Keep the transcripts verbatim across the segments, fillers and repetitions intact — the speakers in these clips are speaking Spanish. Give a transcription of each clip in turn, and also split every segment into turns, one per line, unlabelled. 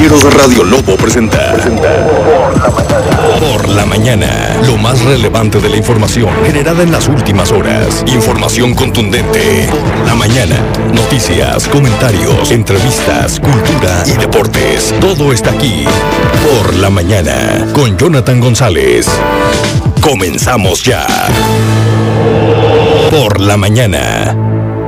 Noticieros Radio Lobo presenta Por la Mañana, lo más relevante de la información generada en las últimas horas. Información contundente. Por la Mañana. Noticias, comentarios, entrevistas, cultura y deportes. Todo está aquí. Por la Mañana, con Jonathan González. Comenzamos ya. Por la Mañana.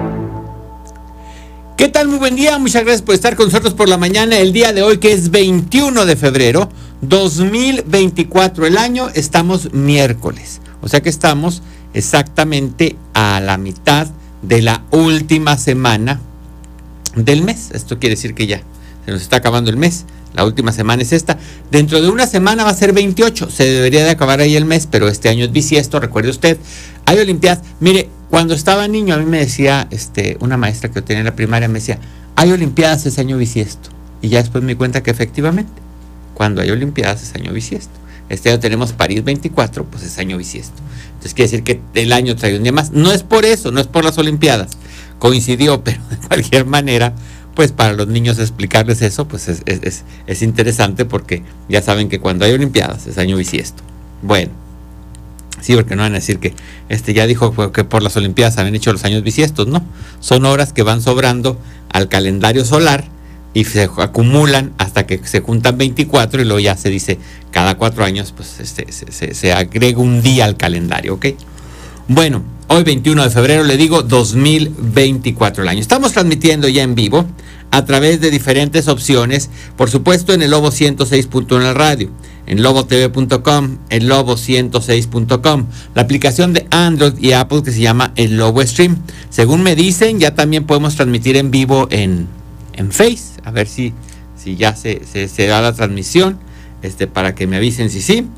¿Qué tal? Muy buen día, muchas gracias por estar con nosotros por la mañana, el día de hoy que es veintiuno de febrero dos mil veinticuatro, el año, estamos miércoles, o sea que estamos exactamente a la mitad de la última semana del mes. Esto quiere decir que ya se nos está acabando el mes, la última semana es esta, dentro de una semana va a ser veintiocho, se debería de acabar ahí el mes, pero este año es bisiesto, recuerde usted, hay olimpiadas. Mire, cuando estaba niño a mí me decía este, una maestra que yo tenía en la primaria, me decía, hay olimpiadas, es año bisiesto, y ya después me di cuenta que efectivamente, cuando hay olimpiadas es año bisiesto. Este año tenemos París veinticuatro, pues es año bisiesto, entonces quiere decir que el año trae un día más, no es por eso, no es por las olimpiadas, coincidió, pero de cualquier manera, pues para los niños explicarles eso, pues es, es, es, es interesante, porque ya saben que cuando hay olimpiadas es año bisiesto. Bueno, sí, porque no van a decir que este ya dijo que por las olimpiadas habían hecho los años bisiestos, no, son horas que van sobrando al calendario solar y se acumulan hasta que se juntan veinticuatro y luego ya se dice cada cuatro años pues este, se, se, se agrega un día al calendario, ¿ok? Bueno, hoy veintiuno de febrero, le digo, dos mil veinticuatro el año. Estamos transmitiendo ya en vivo a través de diferentes opciones, por supuesto en el Lobo ciento seis punto uno en la radio, en lobo t v punto com, en lobo ciento seis punto com, la aplicación de Android y Apple que se llama el Lobo Stream. Según me dicen, ya también podemos transmitir en vivo en, en Face, a ver si, si ya se, se, se da la transmisión, este, para que me avisen si sí,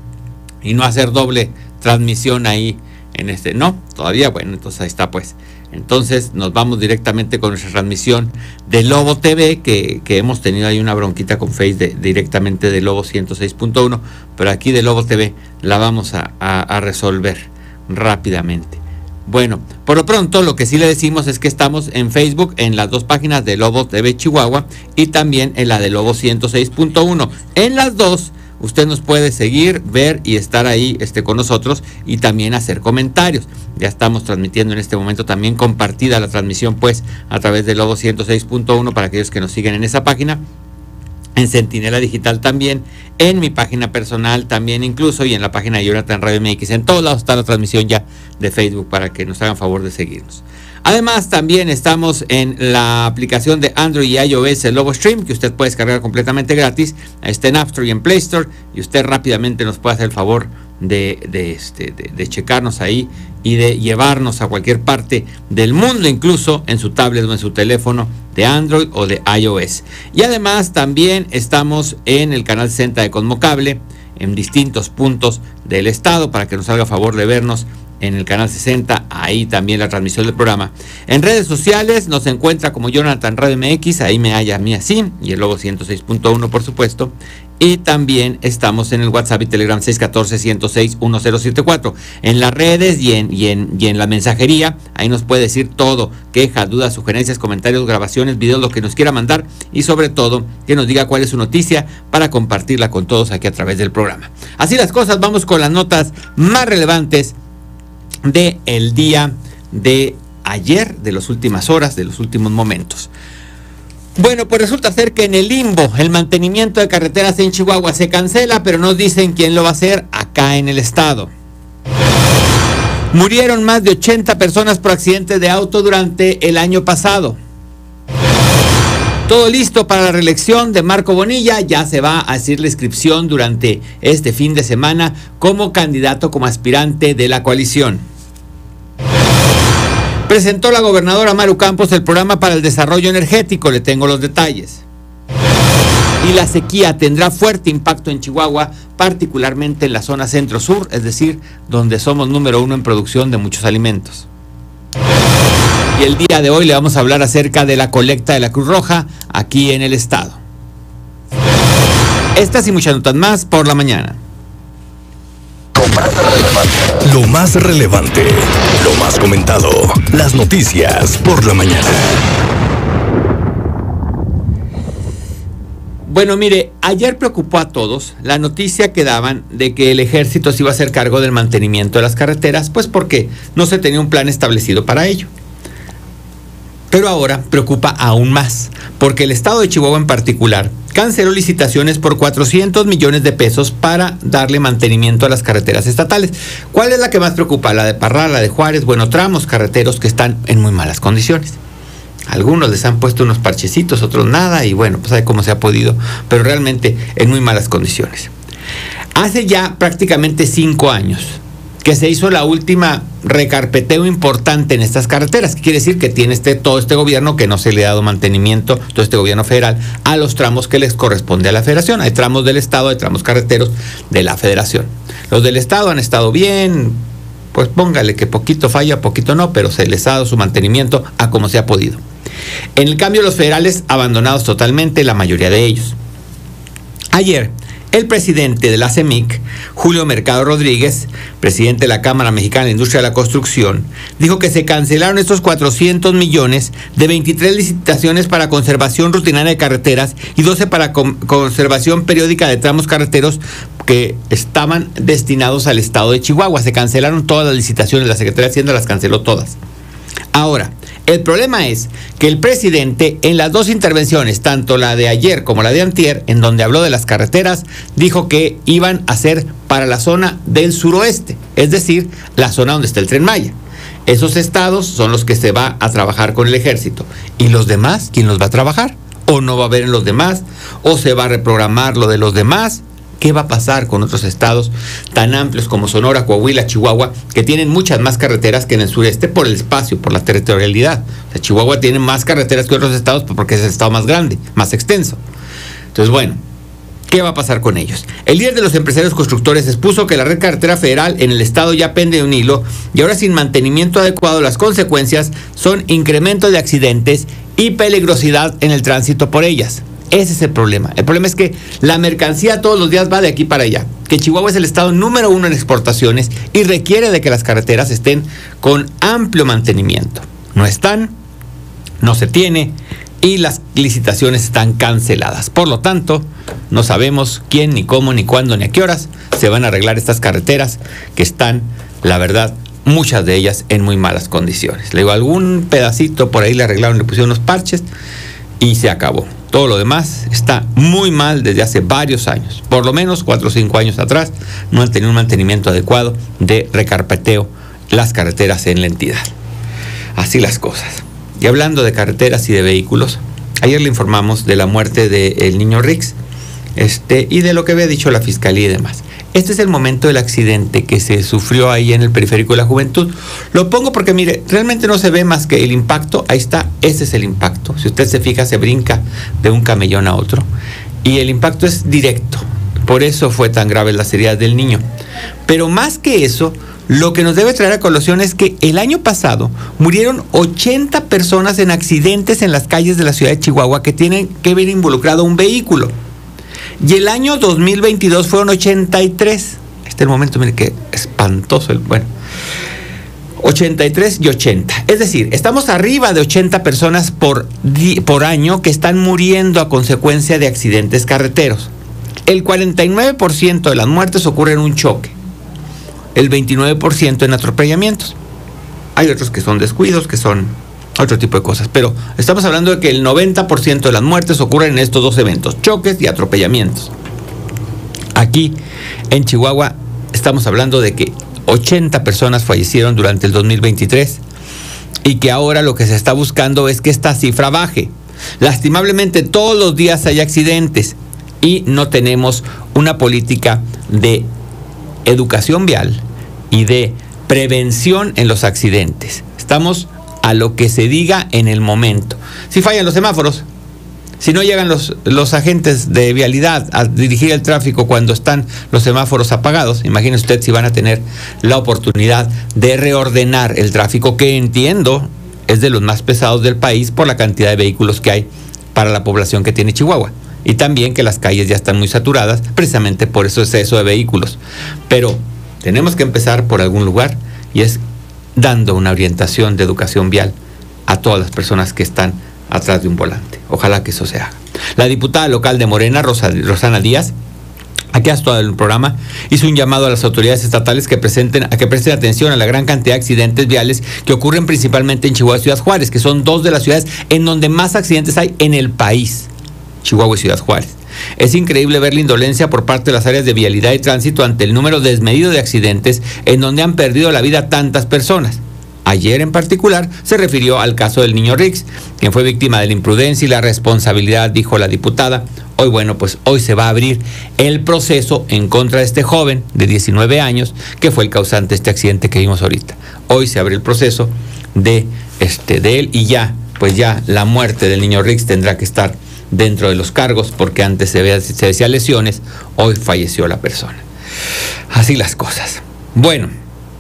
y no hacer doble transmisión ahí en este, no, todavía, bueno, entonces ahí está pues. Entonces nos vamos directamente con nuestra transmisión de Lobo T V, que, que hemos tenido ahí una bronquita con Face de, directamente de Lobo ciento seis punto uno, pero aquí de Lobo T V la vamos a, a, a resolver rápidamente. Bueno, por lo pronto lo que sí le decimos es que estamos en Facebook, en las dos páginas de Lobo T V Chihuahua y también en la de Lobo ciento seis punto uno. En las dos usted nos puede seguir, ver y estar ahí este, con nosotros y también hacer comentarios. Ya estamos transmitiendo en este momento también compartida la transmisión pues a través de Lobo ciento seis punto uno para aquellos que nos siguen en esa página, en Centinela Digital también, en mi página personal también incluso y en la página de Jonathan Radio M X. En todos lados está la transmisión ya de Facebook para que nos hagan favor de seguirnos. Además, también estamos en la aplicación de Android y iOS, el Lobo Stream, que usted puede descargar completamente gratis. Está en App Store y en Play Store, y usted rápidamente nos puede hacer el favor de, de, este, de, de checarnos ahí y de llevarnos a cualquier parte del mundo, incluso en su tablet o en su teléfono de Android o de iOS. Y además también estamos en el canal sesenta de Cosmocable, en distintos puntos del estado, para que nos haga favor de vernos en el canal sesenta, ahí también la transmisión del programa. En redes sociales nos encuentra como Jonathan Radio M X, ahí me halla a mí así, y el Lobo ciento seis punto uno por supuesto. Y también estamos en el WhatsApp y Telegram seis uno cuatro, uno cero seis, uno cero siete cuatro. En las redes y en, y, en, y en la mensajería, ahí nos puede decir todo, quejas, dudas, sugerencias, comentarios, grabaciones, videos, lo que nos quiera mandar, y sobre todo que nos diga cuál es su noticia para compartirla con todos aquí a través del programa. Así las cosas, vamos con las notas más relevantes de el día de ayer, de las últimas horas, de los últimos momentos. Bueno, pues resulta ser que en el limbo el mantenimiento de carreteras en Chihuahua se cancela, pero nos dicen quién lo va a hacer acá en el estado. Murieron más de ochenta personas por accidentes de auto durante el año pasado. Todo listo para la reelección de Marco Bonilla, ya se va a hacer la inscripción durante este fin de semana como candidato, como aspirante de la coalición. Presentó la gobernadora Maru Campos el programa para el desarrollo energético, le tengo los detalles. Y la sequía tendrá fuerte impacto en Chihuahua, particularmente en la zona centro-sur, es decir, donde somos número uno en producción de muchos alimentos. Y el día de hoy le vamos a hablar acerca de la colecta de la Cruz Roja aquí en el estado. Estas y muchas notas más por la mañana.
Lo más relevante, lo más comentado, las noticias por la mañana.
Bueno, mire, ayer preocupó a todos la noticia que daban de que el ejército se iba a hacer cargo del mantenimiento de las carreteras, pues porque no se tenía un plan establecido para ello. Pero ahora preocupa aún más, porque el estado de Chihuahua en particular canceló licitaciones por cuatrocientos millones de pesos para darle mantenimiento a las carreteras estatales. ¿Cuál es la que más preocupa? La de Parral, la de Juárez, bueno, tramos carreteros que están en muy malas condiciones. Algunos les han puesto unos parchecitos, otros nada, y bueno, pues sabe cómo se ha podido, pero realmente en muy malas condiciones. Hace ya prácticamente cinco años que se hizo la última recarpeteo importante en estas carreteras, que quiere decir que tiene este, todo este gobierno que no se le ha dado mantenimiento, todo este gobierno federal, a los tramos que les corresponde a la federación. Hay tramos del estado, hay tramos carreteros de la federación. Los del estado han estado bien, pues póngale que poquito falla, poquito no, pero se les ha dado su mantenimiento a como se ha podido. En el cambio, los federales abandonados totalmente, la mayoría de ellos. Ayer, el presidente de la C E M I C, Julio Mercado Rodríguez, presidente de la Cámara Mexicana de la Industria de la Construcción, dijo que se cancelaron estos cuatrocientos millones de veintitrés licitaciones para conservación rutinaria de carreteras y doce para conservación periódica de tramos carreteros que estaban destinados al estado de Chihuahua. Se cancelaron todas las licitaciones, la Secretaría de Hacienda las canceló todas. Ahora, el problema es que el presidente en las dos intervenciones, tanto la de ayer como la de antier, en donde habló de las carreteras, dijo que iban a ser para la zona del suroeste, es decir, la zona donde está el Tren Maya. Esos estados son los que se va a trabajar con el ejército. ¿Y los demás? ¿Quién los va a trabajar? ¿O no va a haber en los demás? ¿O se va a reprogramar lo de los demás? ¿Qué va a pasar con otros estados tan amplios como Sonora, Coahuila, Chihuahua, que tienen muchas más carreteras que en el sureste por el espacio, por la territorialidad? O sea, Chihuahua tiene más carreteras que otros estados porque es el estado más grande, más extenso. Entonces, bueno, ¿qué va a pasar con ellos? El líder de los empresarios constructores expuso que la red carretera federal en el estado ya pende de un hilo y ahora sin mantenimiento adecuado las consecuencias son incremento de accidentes y peligrosidad en el tránsito por ellas. Ese es el problema. El problema es que la mercancía todos los días va de aquí para allá. Que Chihuahua es el estado número uno en exportaciones y requiere de que las carreteras estén con amplio mantenimiento. No están, no se tiene y las licitaciones están canceladas. Por lo tanto, no sabemos quién, ni cómo, ni cuándo, ni a qué horas se van a arreglar estas carreteras que están, la verdad, muchas de ellas en muy malas condiciones. Le digo, algún pedacito por ahí le arreglaron, le pusieron unos parches y se acabó. Todo lo demás está muy mal desde hace varios años. Por lo menos cuatro o cinco años atrás no han tenido un mantenimiento adecuado de recarpeteo las carreteras en la entidad. Así las cosas. Y hablando de carreteras y de vehículos, ayer le informamos de la muerte del niño Rix este, y de lo que había dicho la fiscalía y demás. Este es el momento del accidente que se sufrió ahí en el Periférico de la Juventud. Lo pongo porque, mire, realmente no se ve más que el impacto. Ahí está, ese es el impacto. Si usted se fija, se brinca de un camellón a otro. Y el impacto es directo. Por eso fue tan grave las heridas del niño. Pero más que eso, lo que nos debe traer a colación es que el año pasado murieron ochenta personas en accidentes en las calles de la ciudad de Chihuahua que tienen que ver involucrado un vehículo. Y el año dos mil veintidós fueron ochenta y tres. Este es el momento, mire qué espantoso. El, bueno, ochenta y tres y ochenta. Es decir, estamos arriba de ochenta personas por, por año que están muriendo a consecuencia de accidentes carreteros. El cuarenta y nueve por ciento de las muertes ocurre en un choque. El veintinueve por ciento en atropellamientos. Hay otros que son descuidos, que son otro tipo de cosas, pero estamos hablando de que el noventa por ciento de las muertes ocurren en estos dos eventos, choques y atropellamientos. Aquí en Chihuahua estamos hablando de que ochenta personas fallecieron durante el dos mil veintitrés y que ahora lo que se está buscando es que esta cifra baje. Lastimablemente todos los días hay accidentes y no tenemos una política de educación vial y de prevención en los accidentes. Estamos a lo que se diga en el momento. Si fallan los semáforos, si no llegan los, los agentes de vialidad a dirigir el tráfico cuando están los semáforos apagados, imagine usted si van a tener la oportunidad de reordenar el tráfico, que entiendo es de los más pesados del país por la cantidad de vehículos que hay para la población que tiene Chihuahua. Y también que las calles ya están muy saturadas, precisamente por ese exceso de vehículos. Pero tenemos que empezar por algún lugar y es dando una orientación de educación vial a todas las personas que están atrás de un volante. Ojalá que eso se haga. La diputada local de Morena, Rosa, Rosana Díaz, aquí hasta todo el programa, hizo un llamado a las autoridades estatales que presenten, a que presten atención a la gran cantidad de accidentes viales que ocurren principalmente en Chihuahua y Ciudad Juárez, que son dos de las ciudades en donde más accidentes hay en el país, Chihuahua y Ciudad Juárez. Es increíble ver la indolencia por parte de las áreas de vialidad y tránsito ante el número desmedido de accidentes en donde han perdido la vida tantas personas. Ayer en particular se refirió al caso del niño Rix, quien fue víctima de la imprudencia y la responsabilidad, dijo la diputada. Hoy, bueno, pues hoy se va a abrir el proceso en contra de este joven de diecinueve años, que fue el causante de este accidente que vimos ahorita. Hoy se abre el proceso de, este, de él y ya, pues ya la muerte del niño Rix tendrá que estar dentro de los cargos, porque antes se, ve, se decía lesiones, hoy falleció la persona. Así las cosas. Bueno,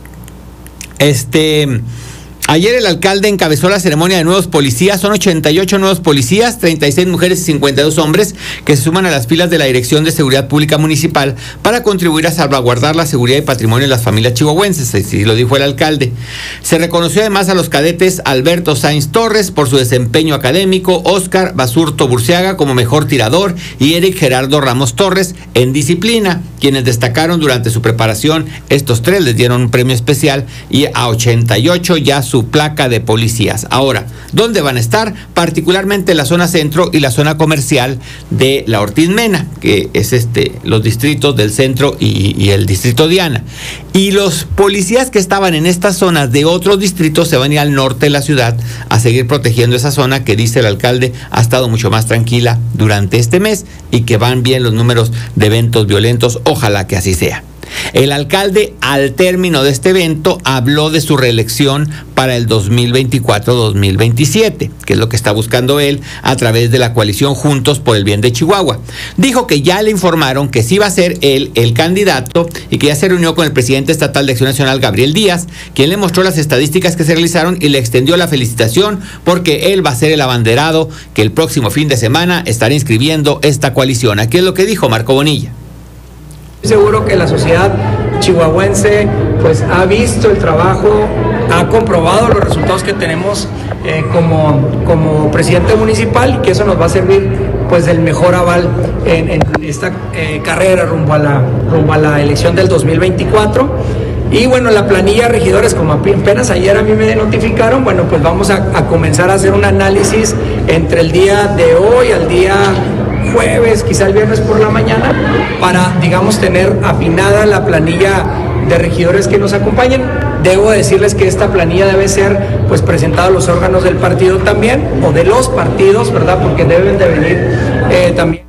este... ayer el alcalde encabezó la ceremonia de nuevos policías. Son ochenta y ocho nuevos policías, treinta y seis mujeres y cincuenta y dos hombres que se suman a las filas de la Dirección de Seguridad Pública Municipal para contribuir a salvaguardar la seguridad y patrimonio de las familias chihuahuenses, así lo dijo el alcalde. Se reconoció además a los cadetes Alberto Sainz Torres por su desempeño académico, Óscar Basurto Burciaga como mejor tirador y Eric Gerardo Ramos Torres en disciplina, quienes destacaron durante su preparación. Estos tres les dieron un premio especial y a ochenta y ocho ya su placa de policías. Ahora, ¿dónde van a estar? Particularmente en la zona centro y la zona comercial de la Ortiz Mena, que es este, los distritos del centro y, y el distrito Diana. Y los policías que estaban en estas zonas de otros distritos se van a ir al norte de la ciudad a seguir protegiendo esa zona que, dice el alcalde, ha estado mucho más tranquila durante este mes y que van bien los números de eventos violentos. Ojalá que así sea. El alcalde, al término de este evento, habló de su reelección para el dos mil veinticuatro dos mil veintisiete, que es lo que está buscando él a través de la coalición Juntos por el Bien de Chihuahua. Dijo que ya le informaron que sí va a ser él el candidato y que ya se reunió con el presidente estatal de Acción Nacional, Gabriel Díaz, quien le mostró las estadísticas que se realizaron y le extendió la felicitación porque él va a ser el abanderado que el próximo fin de semana estará inscribiendo esta coalición. Aquí es lo que dijo Marco Bonilla.
Seguro que la sociedad chihuahuense pues ha visto el trabajo, ha comprobado los resultados que tenemos eh, como, como presidente municipal, y que eso nos va a servir pues del mejor aval en, en esta eh, carrera rumbo a, la, rumbo a la elección del dos mil veinticuatro. Y bueno, la planilla de regidores, como apenas ayer a mí me notificaron, bueno, pues vamos a, a comenzar a hacer un análisis entre el día de hoy al día jueves, quizá el viernes por la mañana, para, digamos, tener afinada la planilla de regidores que nos acompañen. Debo decirles que esta planilla debe ser pues presentada a los órganos del partido también, o de los partidos, ¿verdad? Porque deben de venir eh, también.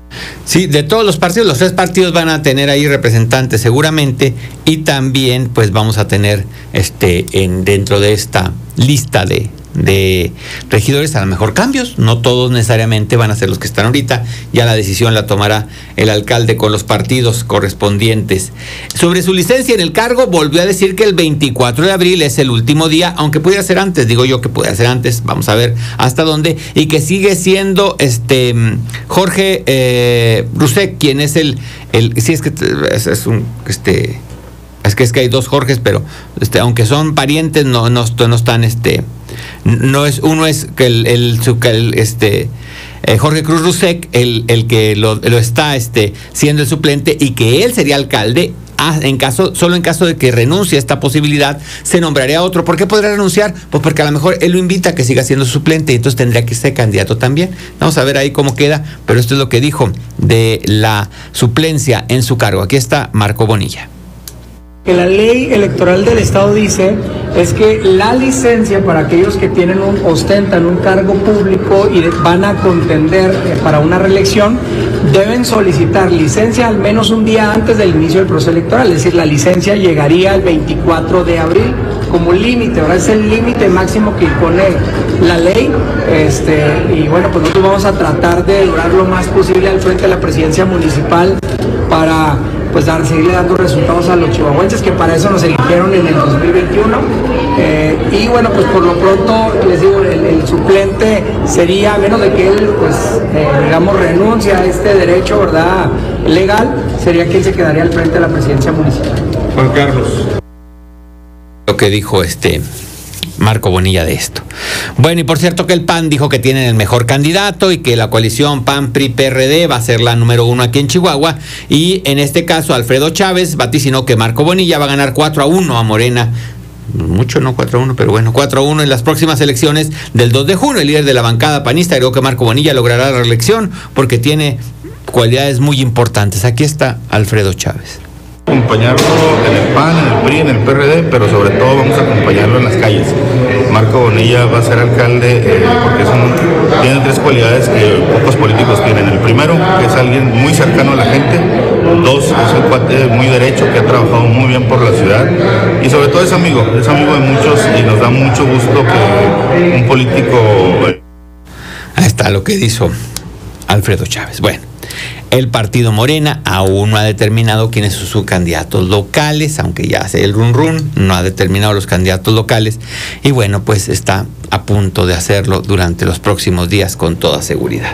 Sí, de todos los partidos, los tres partidos van a tener ahí representantes seguramente, y también pues vamos a tener este en dentro de esta lista de de regidores a lo mejor cambios, no todos necesariamente van a ser los que están ahorita, ya la decisión la tomará el alcalde con los partidos correspondientes. Sobre su licencia en el cargo, volvió a decir que el veinticuatro de abril es el último día, aunque pudiera ser antes, digo yo que pudiera ser antes, vamos a ver hasta dónde, y que sigue siendo este Jorge eh, Rusek quien es el, el sí es que es, es un este es que es que hay dos Jorges, pero este aunque son parientes no no, no están este no es uno es que el, el, el este eh, Jorge Cruz Rusek el, el que lo, lo está este siendo el suplente, y que él sería alcalde ah, en caso solo en caso de que renuncie a esta posibilidad, se nombraría a otro. ¿Por qué podría renunciar? Pues porque a lo mejor él lo invita a que siga siendo suplente y entonces tendría que ser candidato también. Vamos a ver ahí cómo queda, pero esto es lo que dijo de la suplencia en su cargo. Aquí está Marco Bonilla.
Que la ley electoral del estado dice es que la licencia para aquellos que tienen un, ostentan un cargo público y van a contender eh, para una reelección, deben solicitar licencia al menos un día antes del inicio del proceso electoral. Es decir, la licencia llegaría el veinticuatro de abril como límite. Ahora es el límite máximo que impone la ley, este, y bueno, pues nosotros vamos a tratar de durar lo más posible al frente de la presidencia municipal para pues dar, seguirle dando resultados a los chihuahuenses, que para eso nos eligieron en el dos mil veintiuno. Eh, y bueno, pues por lo pronto, les digo, el, el suplente sería, a menos de que él, pues, eh, digamos, renuncia a este derecho, ¿verdad?, legal, sería quien se quedaría al frente de la presidencia municipal.
Juan Carlos. Lo que dijo este Marco Bonilla de esto. Bueno, y por cierto que el P A N dijo que tienen el mejor candidato y que la coalición P A N P R I P R D va a ser la número uno aquí en Chihuahua, y en este caso Alfredo Chávez vaticinó que Marco Bonilla va a ganar cuatro a uno a Morena. Mucho, no cuatro a uno, pero bueno, cuatro a uno en las próximas elecciones del dos de junio. El líder de la bancada panista agregó que Marco Bonilla logrará la reelección porque tiene cualidades muy importantes. Aquí está Alfredo Chávez.
Acompañarlo en el P A N, en el P R I, en el P R D, pero sobre todo vamos a acompañarlo en las calles. Marco Bonilla va a ser alcalde eh, porque es un, tiene tres cualidades que pocos políticos tienen. El primero, que es alguien muy cercano a la gente. Dos, es un cuate muy derecho que ha trabajado muy bien por la ciudad. Y sobre todo es amigo, es amigo de muchos y nos da mucho gusto que un político...
Ahí está lo que dijo Alfredo Chávez. Bueno. El partido Morena aún no ha determinado quiénes son sus candidatos locales, aunque ya hace el run run, no ha determinado los candidatos locales, y bueno, pues está a punto de hacerlo durante los próximos días con toda seguridad.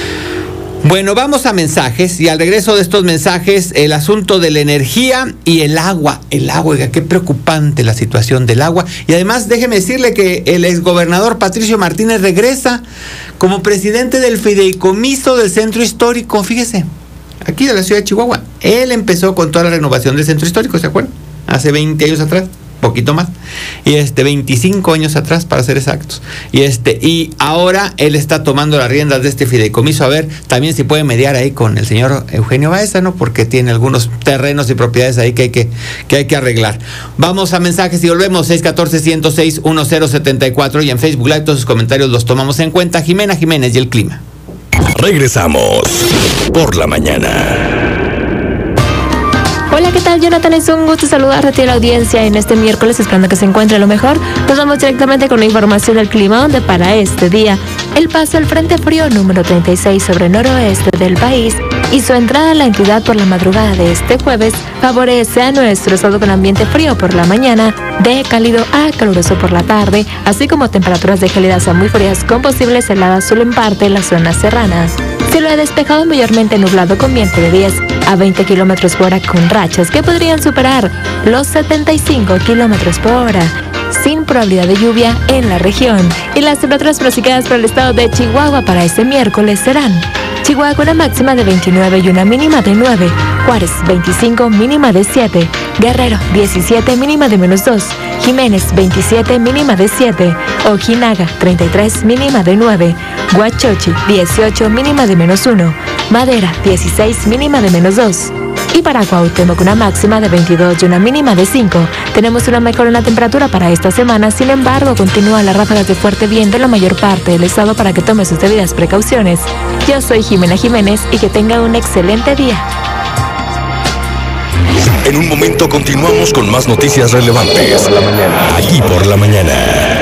Bueno, vamos a mensajes, y al regreso de estos mensajes, el asunto de la energía y el agua. El agua, oiga, qué preocupante la situación del agua. Y además, déjeme decirle que el exgobernador Patricio Martínez regresa como presidente del fideicomiso del centro histórico, fíjese, aquí de la ciudad de Chihuahua. Él empezó con toda la renovación del centro histórico, ¿se acuerdan? Hace veinte años atrás. Poquito más, y este veinticinco años atrás para ser exactos, y este y ahora él está tomando las riendas de este fideicomiso, a ver también si puede mediar ahí con el señor Eugenio Baeza, ¿no? Porque tiene algunos terrenos y propiedades ahí que hay que, que hay que arreglar. Vamos a mensajes y volvemos. Seis uno cuatro, ciento seis, diez setenta y cuatro, y en Facebook Live todos sus comentarios los tomamos en cuenta. Jimena Jiménez y el clima.
Regresamos por la mañana.
Hola, ¿qué tal, Jonathan? Es un gusto saludarte a ti, la audiencia, en este miércoles, esperando que se encuentre lo mejor. Nos vamos directamente con la información del clima, donde para este día el paso del Frente Frío número treinta y seis sobre el noroeste del país y su entrada a la entidad por la madrugada de este jueves favorece a nuestro estado con ambiente frío por la mañana, de cálido a caluroso por la tarde, así como temperaturas de gélidas a muy frías con posibles heladas solo en parte en las zonas serranas. Cielo despejado, mayormente nublado con viento de diez a veinte kilómetros por hora con rachas que podrían superar los setenta y cinco kilómetros por hora, sin probabilidad de lluvia en la región. Y las temperaturas pronosticadas para el estado de Chihuahua para este miércoles serán: Chihuahua con una máxima de veintinueve y una mínima de nueve, Juárez veinticinco, mínima de siete, Guerrero diecisiete, mínima de menos dos, Jiménez veintisiete, mínima de siete, Ojinaga treinta y tres, mínima de nueve, Huachochi dieciocho, mínima de menos uno, Madera dieciséis, mínima de menos dos. Y para Cuauhtémoc una máxima de veintidós y una mínima de cinco. Tenemos una mejora en la temperatura para esta semana, sin embargo, continúan las ráfagas de fuerte viento en la mayor parte del estado para que tome sus debidas precauciones. Yo soy Jimena Jiménez y que tenga un excelente día.
En un momento continuamos con más noticias relevantes. Por la mañana. Aquí por la mañana.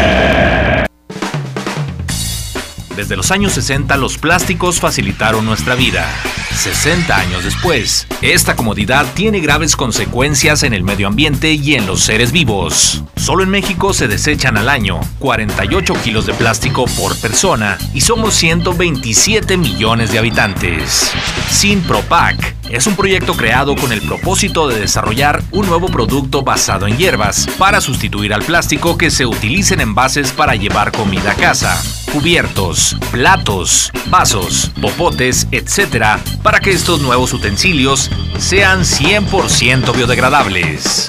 Desde los años sesenta, los plásticos facilitaron nuestra vida. sesenta años después, esta comodidad tiene graves consecuencias en el medio ambiente y en los seres vivos. Solo en México se desechan al año cuarenta y ocho kilos de plástico por persona y somos ciento veintisiete millones de habitantes. Sinpropac es un proyecto creado con el propósito de desarrollar un nuevo producto basado en hierbas para sustituir al plástico que se utiliza en envases para llevar comida a casa, cubiertos, platos, vasos, popotes, etcétera, para que estos nuevos utensilios sean cien por ciento biodegradables.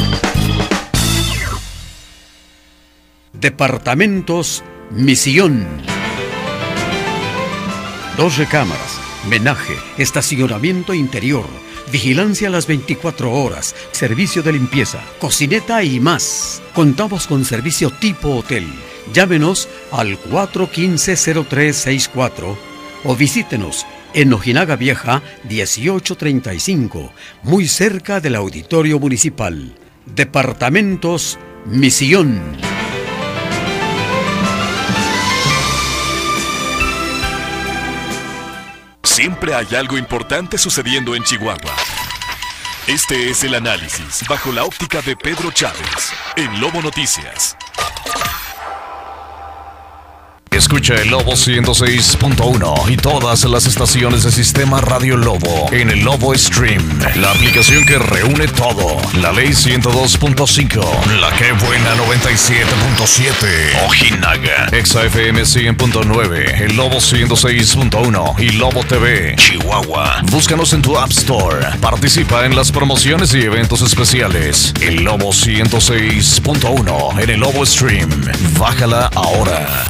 Departamentos Misión. Dos recámaras, menaje, estacionamiento interior, vigilancia a las veinticuatro horas, servicio de limpieza, cocineta y más. Contamos con servicio tipo hotel. Llámenos al cuatro uno cinco, cero tres seis cuatro o visítenos en Ojinaga Vieja dieciocho treinta y cinco, muy cerca del Auditorio Municipal. Departamentos Misión.
Siempre hay algo importante sucediendo en Chihuahua. Este es el análisis bajo la óptica de Pedro Chávez en Lobo Noticias.
Escucha el Lobo ciento seis punto uno y todas las estaciones de Sistema Radio Lobo en el Lobo Stream, la aplicación que reúne todo. La Ley ciento dos punto cinco, La Que Buena noventa y siete punto siete, Ojinaga, Exa F M cien punto nueve, el Lobo ciento seis punto uno y Lobo T V, Chihuahua. Búscanos en tu App Store. Participa en las promociones y eventos especiales. El Lobo ciento seis punto uno en el Lobo Stream. Bájala ahora.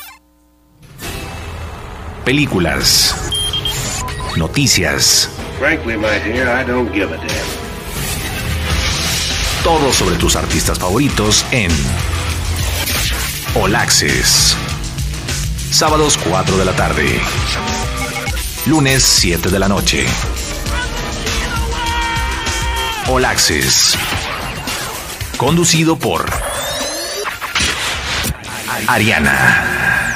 Películas, noticias.
Frankly, my dear, I don't give a damn.
Todo sobre tus artistas favoritos en All Access. Sábados cuatro de la tarde. Lunes siete de la noche. All Access. Conducido por Ariana.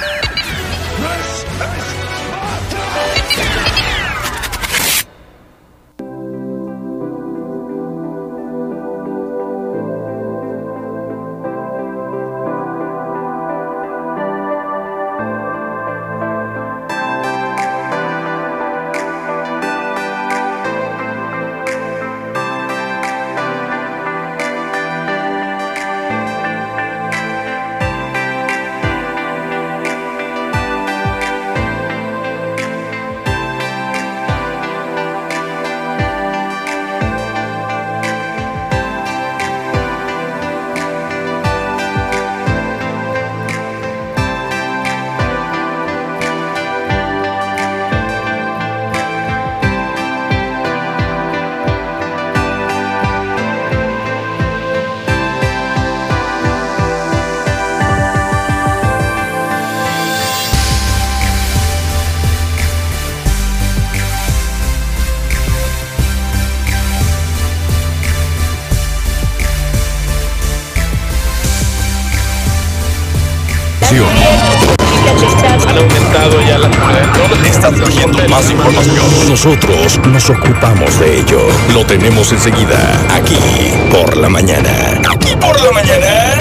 Han aumentado ya las... Están surgiendo más información. Nosotros nos ocupamos de ello. Lo tenemos enseguida, aquí por la mañana. Aquí por la mañana.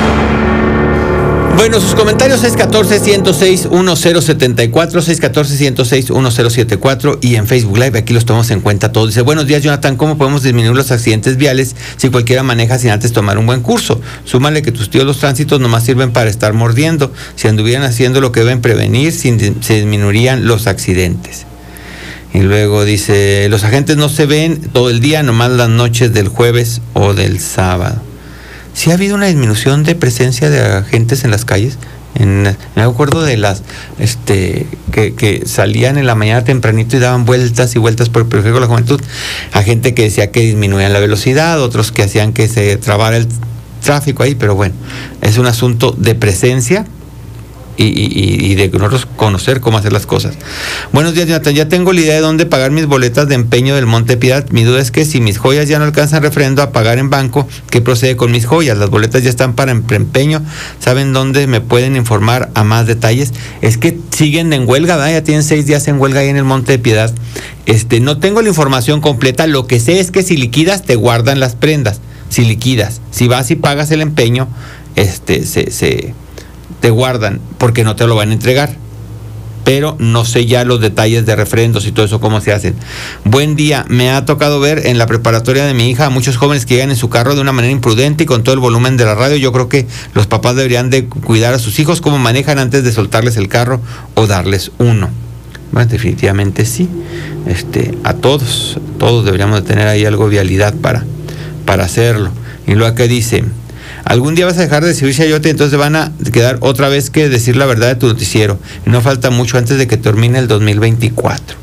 Bueno, sus comentarios seis uno cuatro, uno cero seis, uno cero siete cuatro, seis uno cuatro, uno cero seis, uno cero siete cuatro y en Facebook Live, aquí los tomamos en cuenta todos. Dice, buenos días, Jonathan, ¿cómo podemos disminuir los accidentes viales si cualquiera maneja sin antes tomar un buen curso? Súmale que tus tíos los tránsitos nomás sirven para estar mordiendo. Si anduvieran haciendo lo que deben prevenir, se disminuirían los accidentes. Y luego dice, los agentes no se ven todo el día, nomás las noches del jueves o del sábado. ¿Sí ha habido una disminución de presencia de agentes en las calles? En, me acuerdo de las este que, que salían en la mañana tempranito y daban vueltas y vueltas por el periférico de la juventud, a gente que decía que disminuían la velocidad, otros que hacían que se trabara el tráfico ahí, pero bueno, es un asunto de presencia y, y, y de nosotros conocer cómo hacer las cosas. Buenos días, Jonathan, ya tengo la idea de dónde pagar mis boletas de empeño del Monte Piedad. Mi duda es que si mis joyas ya no alcanzan refrendo a pagar en banco, ¿qué procede con mis joyas? Las boletas ya están para empeño. ¿Saben dónde me pueden informar a más detalles? Es que siguen en huelga, ¿verdad? Ya tienen seis días en huelga ahí en el Monte Piedad. Este, no tengo la información completa. Lo que sé es que si liquidas te guardan las prendas. Si liquidas, si vas y pagas el empeño, este, se, se te guardan porque no te lo van a entregar. Pero no sé ya los detalles de refrendos y todo eso, cómo se hacen. Buen día, me ha tocado ver en la preparatoria de mi hija a muchos jóvenes que llegan en su carro de una manera imprudente y con todo el volumen de la radio. Yo creo que los papás deberían de cuidar a sus hijos cómo manejan antes de soltarles el carro o darles uno. Bueno, definitivamente sí. Este, a todos, todos deberíamos de tener ahí algo de vialidad para, para hacerlo. Y luego acá dice, algún día vas a dejar de decir chayote, entonces van a quedar otra vez que decir la verdad de tu noticiero. Y no falta mucho antes de que termine el dos mil veinticuatro.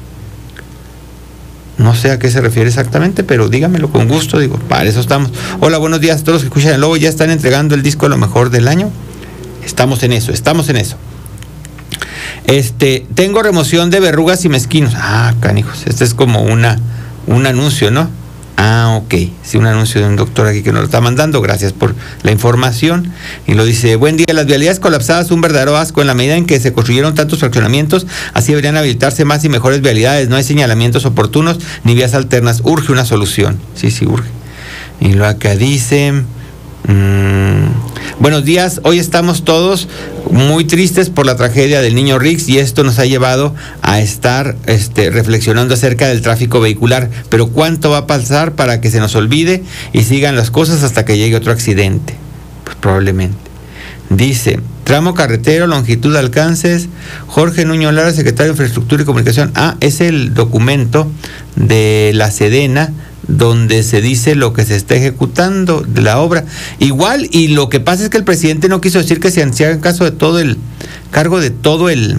No sé a qué se refiere exactamente, pero dígamelo con gusto, digo, para eso estamos. Hola, buenos días a todos los que escuchan el Lobo. ¿Ya están entregando el disco a lo mejor del año? Estamos en eso, estamos en eso. Este, tengo remoción de verrugas y mezquinos. Ah, canijos, este es como una, un anuncio, ¿no? Ah, ok, sí, un anuncio de un doctor aquí que nos lo está mandando, gracias por la información. Y lo dice, buen día, las vialidades colapsadas, un verdadero asco en la medida en que se construyeron tantos fraccionamientos, así deberían habilitarse más y mejores vialidades, no hay señalamientos oportunos ni vías alternas, urge una solución. Sí, sí, urge. Y lo acá dice, mmm, Buenos días, hoy estamos todos muy tristes por la tragedia del niño Rix y esto nos ha llevado a estar este, reflexionando acerca del tráfico vehicular, pero ¿cuánto va a pasar para que se nos olvide y sigan las cosas hasta que llegue otro accidente? Pues probablemente. Dice, tramo carretero, longitud de alcances, Jorge Nuño Lara, secretario de Infraestructura y Comunicación. Ah, es el documento de la Sedena donde se dice lo que se está ejecutando de la obra. Igual, y lo que pasa es que el presidente no quiso decir que se hagan caso de todo el cargo de todo el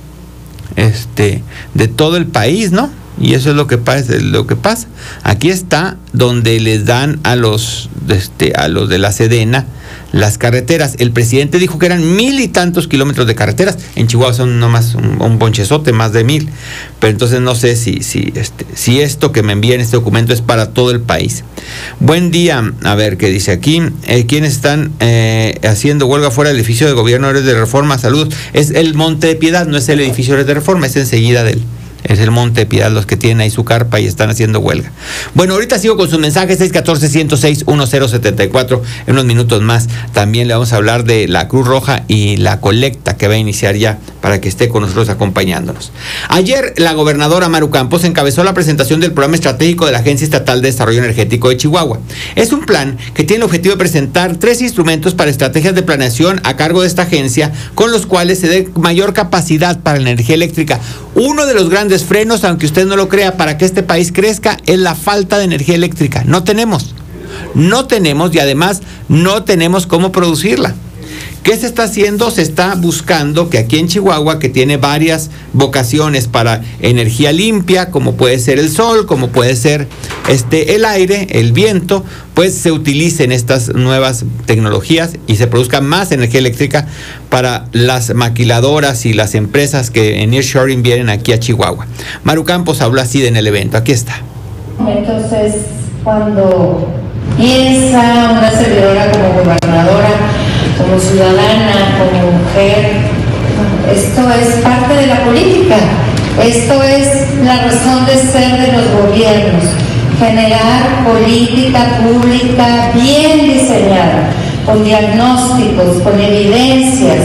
este de todo el país, ¿no? Y eso es lo que pasa, lo que pasa. Aquí está donde les dan a los este a los de la Sedena las carreteras. El presidente dijo que eran mil y tantos kilómetros de carreteras. En Chihuahua son nomás un, un bonchezote, más de mil. Pero entonces no sé si, si, este, si esto que me envían este documento es para todo el país. Buen día. A ver qué dice aquí. Eh, ¿Quiénes están eh, haciendo huelga fuera del edificio de gobierno de Reforma? Saludos. Es el Monte de Piedad, no es el edificio de Reforma, es enseguida del... Es el Monte de Piedad los que tienen ahí su carpa y están haciendo huelga. Bueno, ahorita sigo con sus mensajes, seis uno cuatro, uno cero seis, uno cero siete cuatro. En unos minutos más también le vamos a hablar de la Cruz Roja y la colecta que va a iniciar ya para que esté con nosotros acompañándonos. Ayer la gobernadora Maru Campos encabezó la presentación del programa estratégico de la Agencia Estatal de Desarrollo Energético de Chihuahua. Es un plan que tiene el objetivo de presentar tres instrumentos para estrategias de planeación a cargo de esta agencia, con los cuales se dé mayor capacidad para la energía eléctrica. Uno de los grandes frenos, aunque usted no lo crea, para que este país crezca es la falta de energía eléctrica. No tenemos, no tenemos y además no tenemos cómo producirla. ¿Qué se está haciendo? Se está buscando que aquí en Chihuahua, que tiene varias vocaciones para energía limpia, como puede ser el sol, como puede ser este, el aire, el viento, pues se utilicen estas nuevas tecnologías y se produzca más energía eléctrica para las maquiladoras y las empresas que en nearshoring vienen aquí a Chihuahua. Maru Campos habló así en el evento. Aquí está.
Entonces, cuando piensa una servidora como gobernadora, como ciudadana, como mujer, esto es parte de la política, esto es la razón de ser de los gobiernos, generar política pública bien diseñada, con diagnósticos, con evidencias,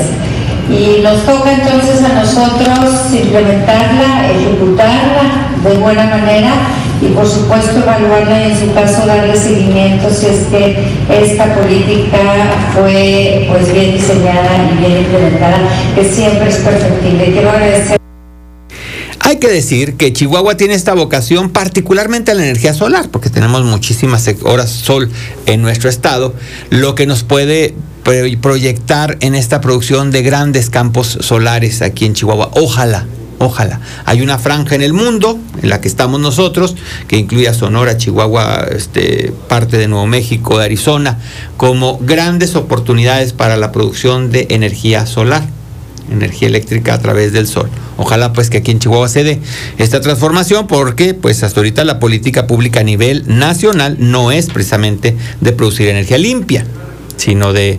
y nos toca entonces a nosotros implementarla, ejecutarla de buena manera y por supuesto evaluarla y en su caso darle seguimiento si es que esta política fue pues bien diseñada y bien implementada, que siempre es perfectible. Quiero agradecer.
Hay que decir que Chihuahua tiene esta vocación particularmente a la energía solar, porque tenemos muchísimas horas sol en nuestro estado, lo que nos puede proyectar en esta producción de grandes campos solares aquí en Chihuahua. Ojalá. Ojalá. Hay una franja en el mundo en la que estamos nosotros, que incluye a Sonora, Chihuahua, este, parte de Nuevo México, de Arizona, como grandes oportunidades para la producción de energía solar, energía eléctrica a través del sol. Ojalá pues que aquí en Chihuahua se dé esta transformación, porque pues hasta ahorita la política pública a nivel nacional no es precisamente de producir energía limpia, sino de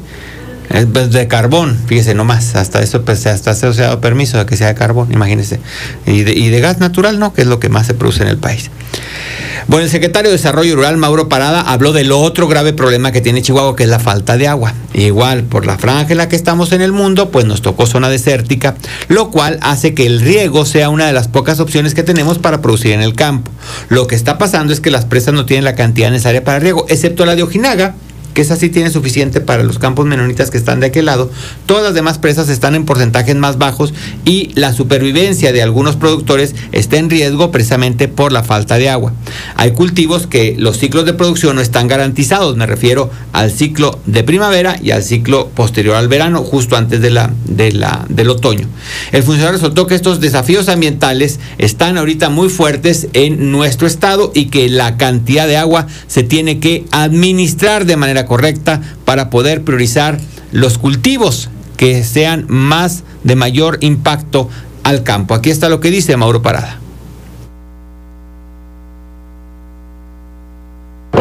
de carbón, fíjese nomás, hasta eso pues hasta se ha dado permiso de que sea de carbón, imagínese, y de, y de gas natural, ¿no? Que es lo que más se produce en el país. Bueno, el secretario de Desarrollo Rural, Mauro Parada, habló del otro grave problema que tiene Chihuahua, que es la falta de agua. Igual, por la franja en la que estamos en el mundo, pues nos tocó zona desértica, lo cual hace que el riego sea una de las pocas opciones que tenemos para producir en el campo. Lo que está pasando es que las presas no tienen la cantidad necesaria para riego, excepto la de Ojinaga, que esa sí tiene suficiente para los campos menonitas que están de aquel lado. Todas las demás presas están en porcentajes más bajos y la supervivencia de algunos productores está en riesgo precisamente por la falta de agua. Hay cultivos que los ciclos de producción no están garantizados, me refiero al ciclo de primavera y al ciclo posterior al verano, justo antes de la, de la, del otoño. El funcionario resaltó que estos desafíos ambientales están ahorita muy fuertes en nuestro estado y que la cantidad de agua se tiene que administrar de manera correcta para poder priorizar los cultivos que sean más de mayor impacto al campo. Aquí está lo que dice Mauro Parada.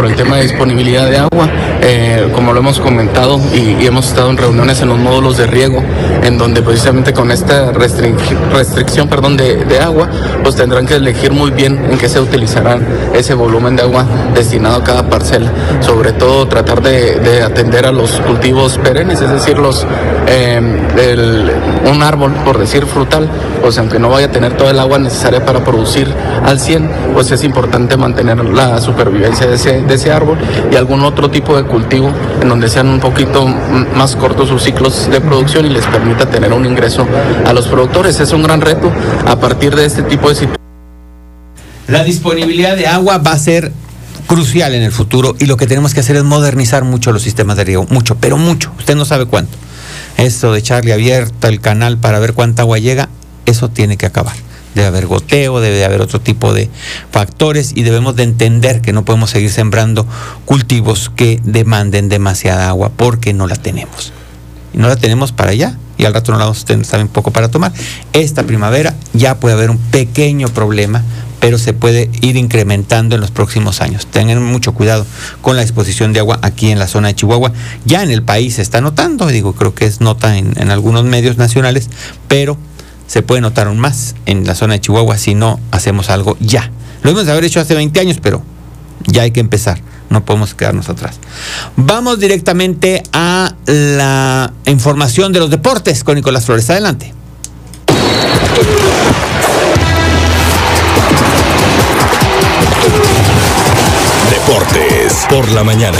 por el tema de disponibilidad de agua. Eh, como lo hemos comentado y, y hemos estado en reuniones en los módulos de riego, en donde precisamente con esta restric restricción perdón, de, de agua, pues tendrán que elegir muy bien en qué se utilizarán ese volumen de agua destinado a cada parcela. Sobre todo tratar de, de atender a los cultivos perennes, es decir, los, eh, el, un árbol, por decir frutal, pues aunque no vaya a tener toda el agua necesaria para producir al cien, pues es importante mantener la supervivencia de ese, de ese árbol, y algún otro tipo de cultivo en donde sean un poquito más cortos sus ciclos de producción y les permita tener un ingreso a los productores. Es un gran reto a partir de este tipo de situaciones.
La disponibilidad de agua va a ser crucial en el futuro, y lo que tenemos que hacer es modernizar mucho los sistemas de riego, mucho, pero mucho. Usted no sabe cuánto. Eso de echarle abierta el canal para ver cuánta agua llega, eso tiene que acabar. Debe haber goteo, debe de haber otro tipo de factores, y debemos de entender que no podemos seguir sembrando cultivos que demanden demasiada agua, porque no la tenemos. Y no la tenemos para allá, y al rato no la vamos a tener también poco para tomar. Esta primavera ya puede haber un pequeño problema, pero se puede ir incrementando en los próximos años. Tengan mucho cuidado con la disposición de agua aquí en la zona de Chihuahua. Ya en el país se está notando, digo, creo que es nota en, en algunos medios nacionales, pero se puede notar aún más en la zona de Chihuahua si no hacemos algo ya. Lo hemos de haber hecho hace veinte años, pero ya hay que empezar. No podemos quedarnos atrás. Vamos directamente a la información de los deportes con Nicolás Flores. Adelante.
Deportes por la mañana.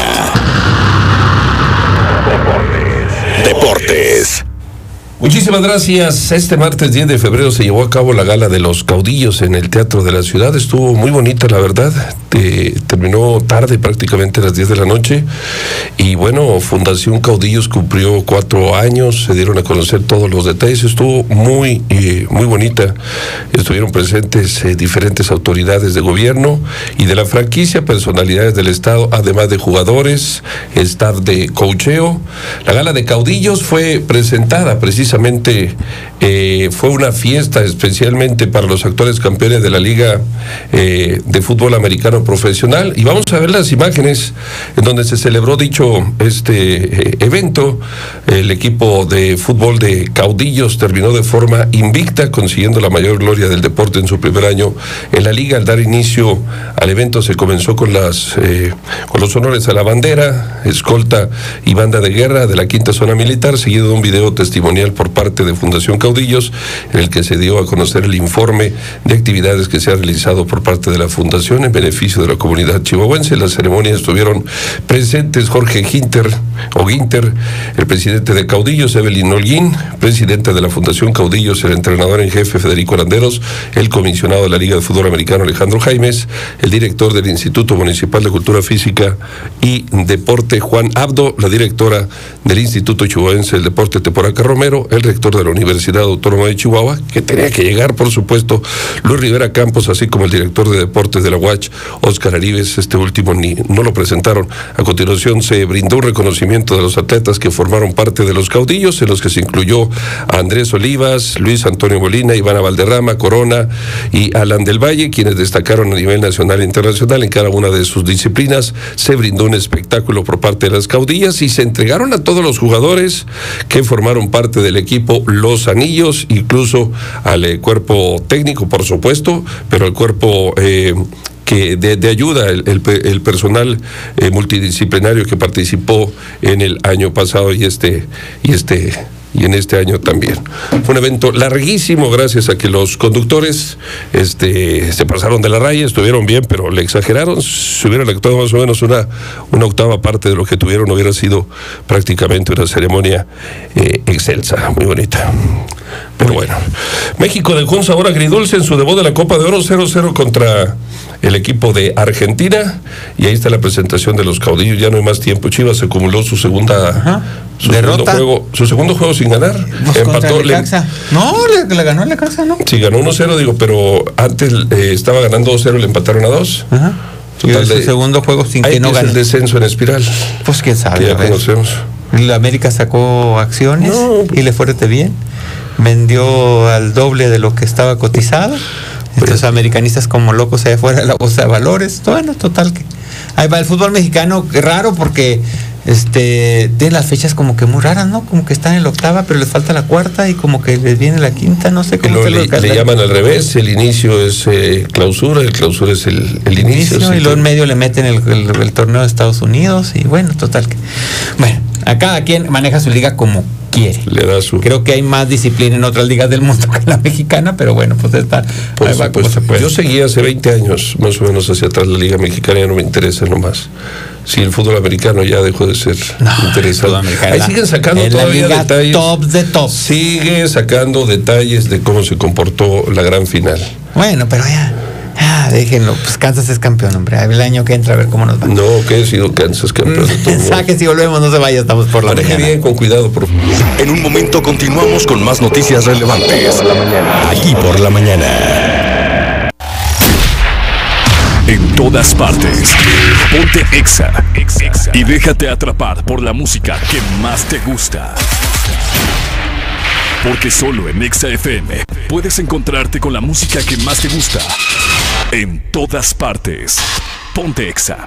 Deportes. Deportes.
Muchísimas gracias. Este martes diez de febrero se llevó a cabo la gala de los caudillos en el Teatro de la Ciudad. Estuvo muy bonita, la verdad. Eh, terminó tarde, prácticamente a las diez de la noche. Y bueno, Fundación Caudillos cumplió cuatro años. Se dieron a conocer todos los detalles. Estuvo muy, eh, muy bonita. Estuvieron presentes eh, diferentes autoridades de gobierno y de la franquicia, personalidades del Estado, además de jugadores, staff de coacheo. La gala de caudillos fue presentada precisamente Eh, fue una fiesta especialmente para los actuales campeones de la Liga eh, de Fútbol Americano Profesional, y vamos a ver las imágenes en donde se celebró dicho este eh, evento. El equipo de fútbol de Caudillos terminó de forma invicta, consiguiendo la mayor gloria del deporte en su primer año en la liga. Al dar inicio al evento se comenzó con las eh, con los honores a la bandera, escolta y banda de guerra de la quinta zona militar, seguido de un video testimonial por parte de Fundación Caudillos, en el que se dio a conocer el informe de actividades que se ha realizado por parte de la Fundación en beneficio de la comunidad chihuahuense. En la ceremonia estuvieron presentes Jorge Ginter, o Ginter, el presidente de Caudillos, Evelyn Holguín, presidente de la Fundación Caudillos, el entrenador en jefe Federico Landeros, el comisionado de la Liga de Fútbol Americano Alejandro Jaimes, el director del Instituto Municipal de Cultura Física y Deporte Juan Abdo, la directora del Instituto Chihuahuense del Deporte Teporaca Romero, el rector de la Universidad Autónoma de Chihuahua, que tenía que llegar, por supuesto, Luis Rivera Campos, así como el director de Deportes de la U A C H, Óscar Aribes. Este último ni no lo presentaron. A continuación se brindó un reconocimiento de los atletas que formaron parte de los caudillos, en los que se incluyó a Andrés Olivas, Luis Antonio Molina, Ivana Valderrama, Corona y Alan del Valle, quienes destacaron a nivel nacional e internacional en cada una de sus disciplinas. Se brindó un espectáculo por parte de las caudillas y se entregaron a todos los jugadores que formaron parte del equipo los anillos, incluso al eh, cuerpo técnico, por supuesto, pero el cuerpo eh, que de, de ayuda, el, el, el personal eh, multidisciplinario que participó en el año pasado y este y este y en este año también. Fue un evento larguísimo, gracias a que los conductores este, se pasaron de la raya, estuvieron bien, pero le exageraron. Si hubieran actuado más o menos una, una octava parte de lo que tuvieron, hubiera sido prácticamente una ceremonia eh, excelsa, muy bonita. Pero bueno, México dejó un sabor agridulce en su debut de la Copa de Oro, cero cero contra el equipo de Argentina, y ahí está la presentación de los caudillos. Ya no hay más tiempo. Chivas acumuló su segunda Ajá. su derrota, segundo juego, su segundo juego sin ganar.
Pues empató. Le, no, le, le ganó el Necaxa, ¿no?
Sí, ganó uno cero, digo, pero antes eh, estaba ganando dos cero, le empataron a dos.
Ajá. Total, y su de, segundo juego sin que no gane.
El descenso en espiral.
Pues quién sabe.
Que ya conocemos.
La América sacó acciones no, y le fue bien. Vendió al doble de lo que estaba cotizado. Estos americanistas como locos allá afuera de la bolsa de valores. Bueno, total que ahí va el fútbol mexicano, raro porque este tiene las fechas como que muy raras, ¿no? Como que están en la octava, pero les falta la cuarta y como que les viene la quinta, no sé cómo.
Lo, le, le llaman al revés, el inicio es eh, clausura, el clausura es el, el inicio.
inicio
sí,
y luego en medio le meten el, el, el torneo de Estados Unidos y bueno, total que... Bueno, a cada quien maneja su liga como quiere.
Le da su...
Creo que hay más disciplina en otras ligas del mundo que en la mexicana, pero bueno, pues está.
Pues, va, pues, se puede. Yo seguí hace veinte años, más o menos hacia atrás, la liga mexicana, ya no me interesa nomás. Si el fútbol americano ya dejó de ser no, interesante. Ahí siguen sacando todavía detalles.
Top de top.
Sigue sacando detalles de cómo se comportó la gran final.
Bueno, pero ya. Ah, déjenlo, pues Kansas es campeón, hombre. El año que entra a ver cómo nos va.
No, que he sido Kansas campeón.
Saque si volvemos, no se vaya, estamos por la
Maneje
mañana.
bien, con cuidado, por favor.
En un momento continuamos con más noticias relevantes. Por la mañana. Aquí por la mañana.
En todas partes. Ponte Exa. Y déjate atrapar por la música que más te gusta. Porque solo en Exa F M puedes encontrarte con la música que más te gusta. En todas partes. Ponte Exa.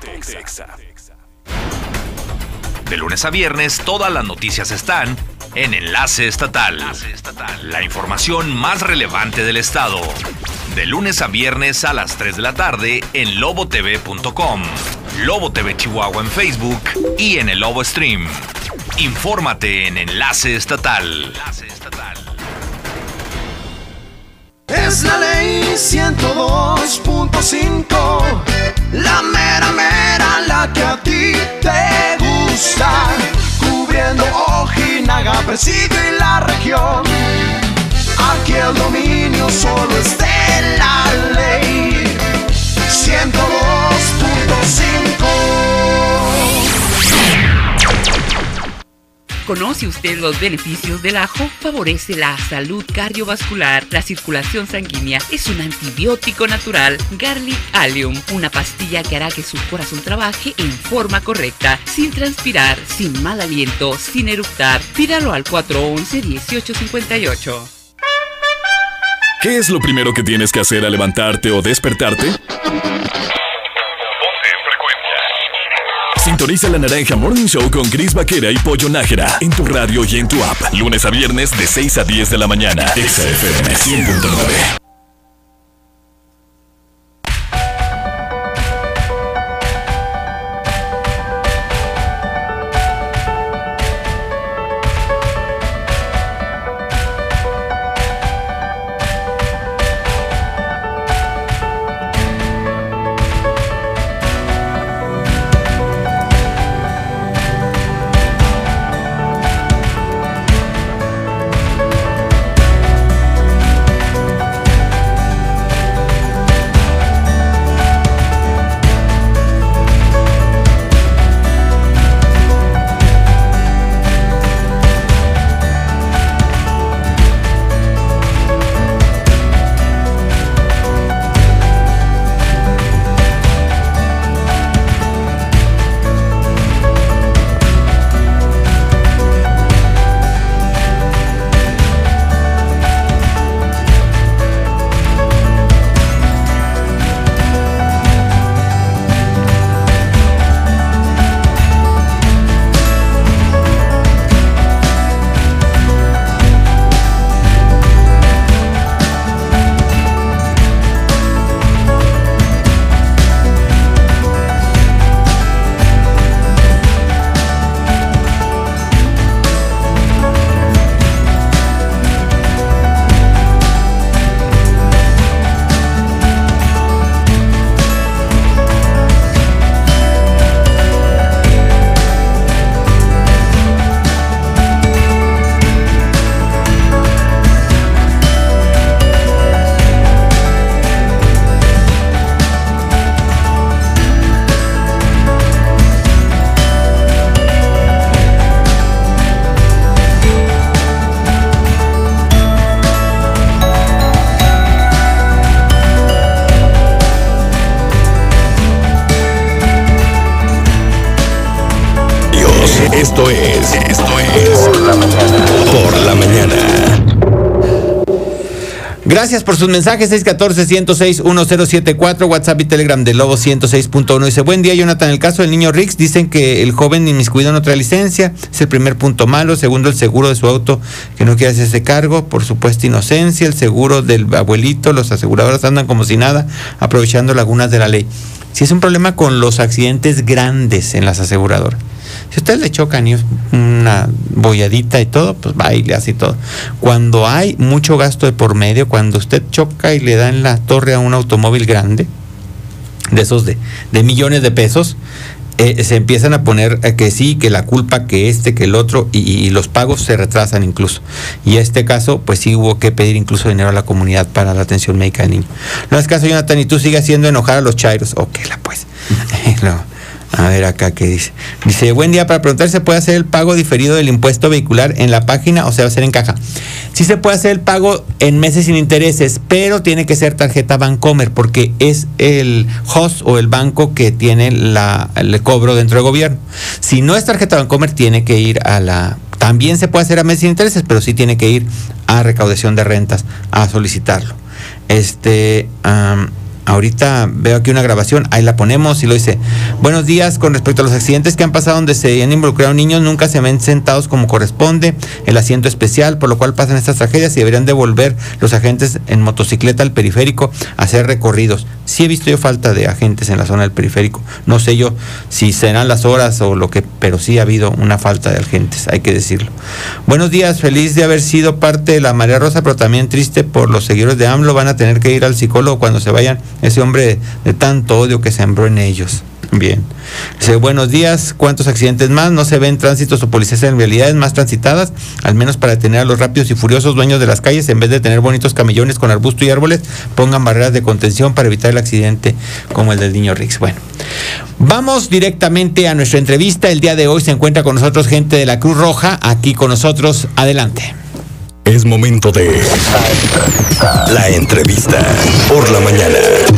De lunes a viernes, todas las noticias están en Enlace Estatal. La información más relevante del estado. De lunes a viernes a las tres de la tarde en lobo t v punto com, Lobo T V Chihuahua en Facebook y en el Lobo Stream. Infórmate en Enlace Estatal.
Es la ley ciento dos punto cinco, la mera mera, la que a ti te gusta, cubriendo Ojinaga, Presidio y la región. Aquí el dominio solo es de la ley ciento dos punto cinco.
¿Conoce usted los beneficios del ajo? Favorece la salud cardiovascular, la circulación sanguínea, es un antibiótico natural. Garlic Allium, una pastilla que hará que su corazón trabaje en forma correcta, sin transpirar, sin mal aliento, sin eructar. Pídalo al cuatro once, dieciocho cincuenta y ocho.
¿Qué es lo primero que tienes que hacer al levantarte o despertarte? Sintoniza La Naranja Morning Show con Chris Vaquera y Pollo Nájera en tu radio y en tu app. Lunes a viernes de seis a diez de la mañana. Exa F M cien punto nueve.
Esto es, esto es Por la Mañana. Por la Mañana.
Gracias por sus mensajes. Seis uno cuatro, uno cero seis, uno cero siete cuatro, WhatsApp y Telegram de Lobo ciento seis punto uno. Dice, buen día, Jonathan. El caso del niño Rix, dicen que el joven inmiscuido no trae licencia. Es el primer punto malo. Segundo, el seguro de su auto que no quiere hacerse cargo. Por supuesto, inocencia. El seguro del abuelito. Los aseguradores andan como si nada, aprovechando lagunas de la ley. Si es un problema con los accidentes grandes en las aseguradoras. Si ustedes le chocan y es una bolladita y todo, pues va y le hace todo. Cuando hay mucho gasto de por medio, cuando usted choca y le da en la torre a un automóvil grande, de esos de, de millones de pesos, eh, se empiezan a poner eh, que sí, que la culpa, que este, que el otro, y, y los pagos se retrasan incluso. Y en este caso, pues sí hubo que pedir incluso dinero a la comunidad para la atención médica del niño. No es caso, Jonathan, y tú sigues haciendo enojar a los chairos. Ok, la pues. no. A ver acá qué dice. Dice, buen día, para preguntar si se puede hacer el pago diferido del impuesto vehicular en la página o se va a hacer en caja. Sí se puede hacer el pago en meses sin intereses, pero tiene que ser tarjeta Bancomer porque es el host o el banco que tiene la, el cobro dentro del gobierno. Si no es tarjeta Bancomer, tiene que ir a la... También se puede hacer a meses sin intereses, pero sí tiene que ir a recaudación de rentas a solicitarlo. Este... Um, Ahorita veo aquí una grabación, ahí la ponemos y lo dice. Buenos días, con respecto a los accidentes que han pasado donde se han involucrado niños, nunca se ven sentados como corresponde, el asiento especial, por lo cual pasan estas tragedias y deberían devolver los agentes en motocicleta al periférico a hacer recorridos. Sí he visto yo falta de agentes en la zona del periférico, no sé yo si serán las horas o lo que, pero sí ha habido una falta de agentes, hay que decirlo. Buenos días, feliz de haber sido parte de la Marea Rosa, pero también triste por los seguidores de AMLO, van a tener que ir al psicólogo cuando se vayan. Ese hombre de, de tanto odio que sembró en ellos. Bien. Dice, buenos días, ¿cuántos accidentes más? No se ven tránsitos o policías en realidades más transitadas, al menos para detener a los rápidos y furiosos dueños de las calles, en vez de tener bonitos camellones con arbusto y árboles, pongan barreras de contención para evitar el accidente como el del niño Rix. Bueno, vamos directamente a nuestra entrevista. El día de hoy se encuentra con nosotros gente de la Cruz Roja, aquí con nosotros. Adelante.
Es momento de la entrevista por la mañana.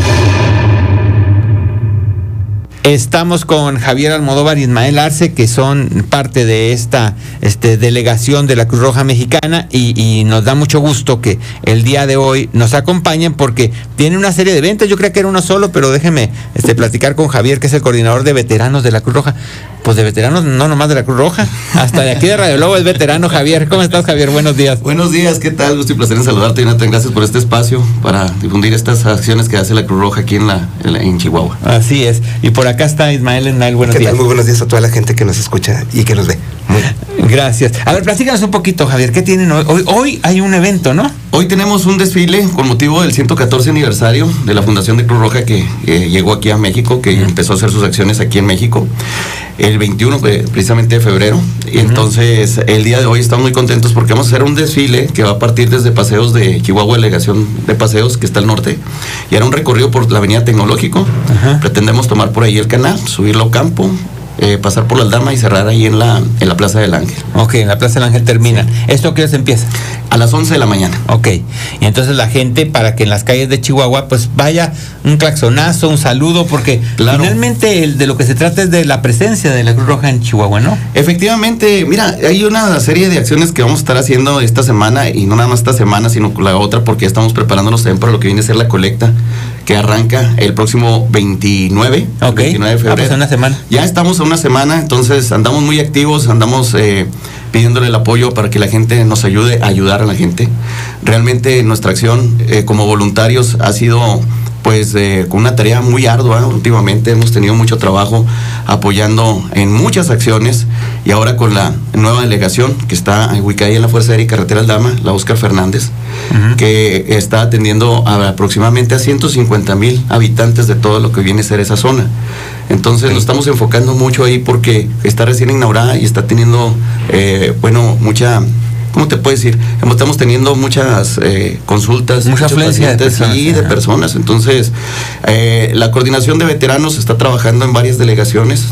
Estamos con Javier Almodóvar y Ismael Arce, que son parte de esta este, delegación de la Cruz Roja Mexicana, y, y nos da mucho gusto que el día de hoy nos acompañen porque tienen una serie de eventos. Yo creo que era uno solo, pero déjeme este, platicar con Javier, que es el coordinador de veteranos de la Cruz Roja. Pues de veteranos, no nomás de la Cruz Roja, hasta de aquí de Radio Lobo es veterano. Javier, ¿cómo estás, Javier? Buenos días.
Buenos días, ¿qué tal? Gusto y placer en saludarte, Jonathan. Gracias por este espacio para difundir estas acciones que hace la Cruz Roja aquí en, la, en, la, en Chihuahua.
Así es. Y por acá está Ismael Ismael, buenos
¿Qué
días.
tal? Muy buenos días a toda la gente que nos escucha y que nos ve. Muy...
Gracias. A ver, platícanos un poquito, Javier, ¿qué tienen hoy? Hoy, hoy hay un evento, ¿no?
Hoy tenemos un desfile con motivo del ciento catorce aniversario de la Fundación de Cruz Roja que eh, llegó aquí a México, que uh-huh. empezó a hacer sus acciones aquí en México el veintiuno precisamente de febrero. Y uh-huh. entonces el día de hoy estamos muy contentos porque vamos a hacer un desfile que va a partir desde Paseos de Chihuahua, delegación de Paseos, que está al norte, y hará un recorrido por la avenida Tecnológico. Uh-huh. Pretendemos tomar por ahí el canal, subirlo a Campo, Eh, pasar por la Aldama y cerrar ahí en la, en la Plaza del Ángel.
Ok, en la Plaza del Ángel termina. Sí. ¿Esto qué hora se empieza?
A las once de la mañana.
Ok, y entonces la gente, para que en las calles de Chihuahua pues vaya un claxonazo, un saludo, porque claro, finalmente el, de lo que se trata es de la presencia de la Cruz Roja en Chihuahua, ¿no?
Efectivamente, mira, hay una serie de acciones que vamos a estar haciendo esta semana, y no nada más esta semana, sino la otra, porque estamos preparándonos también para lo que viene a ser la colecta, que arranca el próximo veintinueve,
okay.
veintinueve de febrero.
Ah, pues una semana.
Ya estamos a una semana, entonces andamos muy activos, andamos eh, pidiéndole el apoyo para que la gente nos ayude a ayudar a la gente. Realmente nuestra acción eh, como voluntarios ha sido pues eh, con una tarea muy ardua. Últimamente hemos tenido mucho trabajo apoyando en muchas acciones, y ahora con la nueva delegación que está ubicada ahí en la Fuerza Aérea y Carretera Aldama, la Óscar Fernández, uh-huh. que está atendiendo a aproximadamente a ciento cincuenta mil habitantes de todo lo que viene a ser esa zona. Entonces sí. nos estamos enfocando mucho ahí porque está recién inaugurada y está teniendo, eh, bueno, mucha... ¿Cómo te puedo decir? Estamos teniendo muchas eh, consultas,
mucha afluencia de personas,
y de personas. Entonces, eh, la coordinación de veteranos está trabajando en varias delegaciones.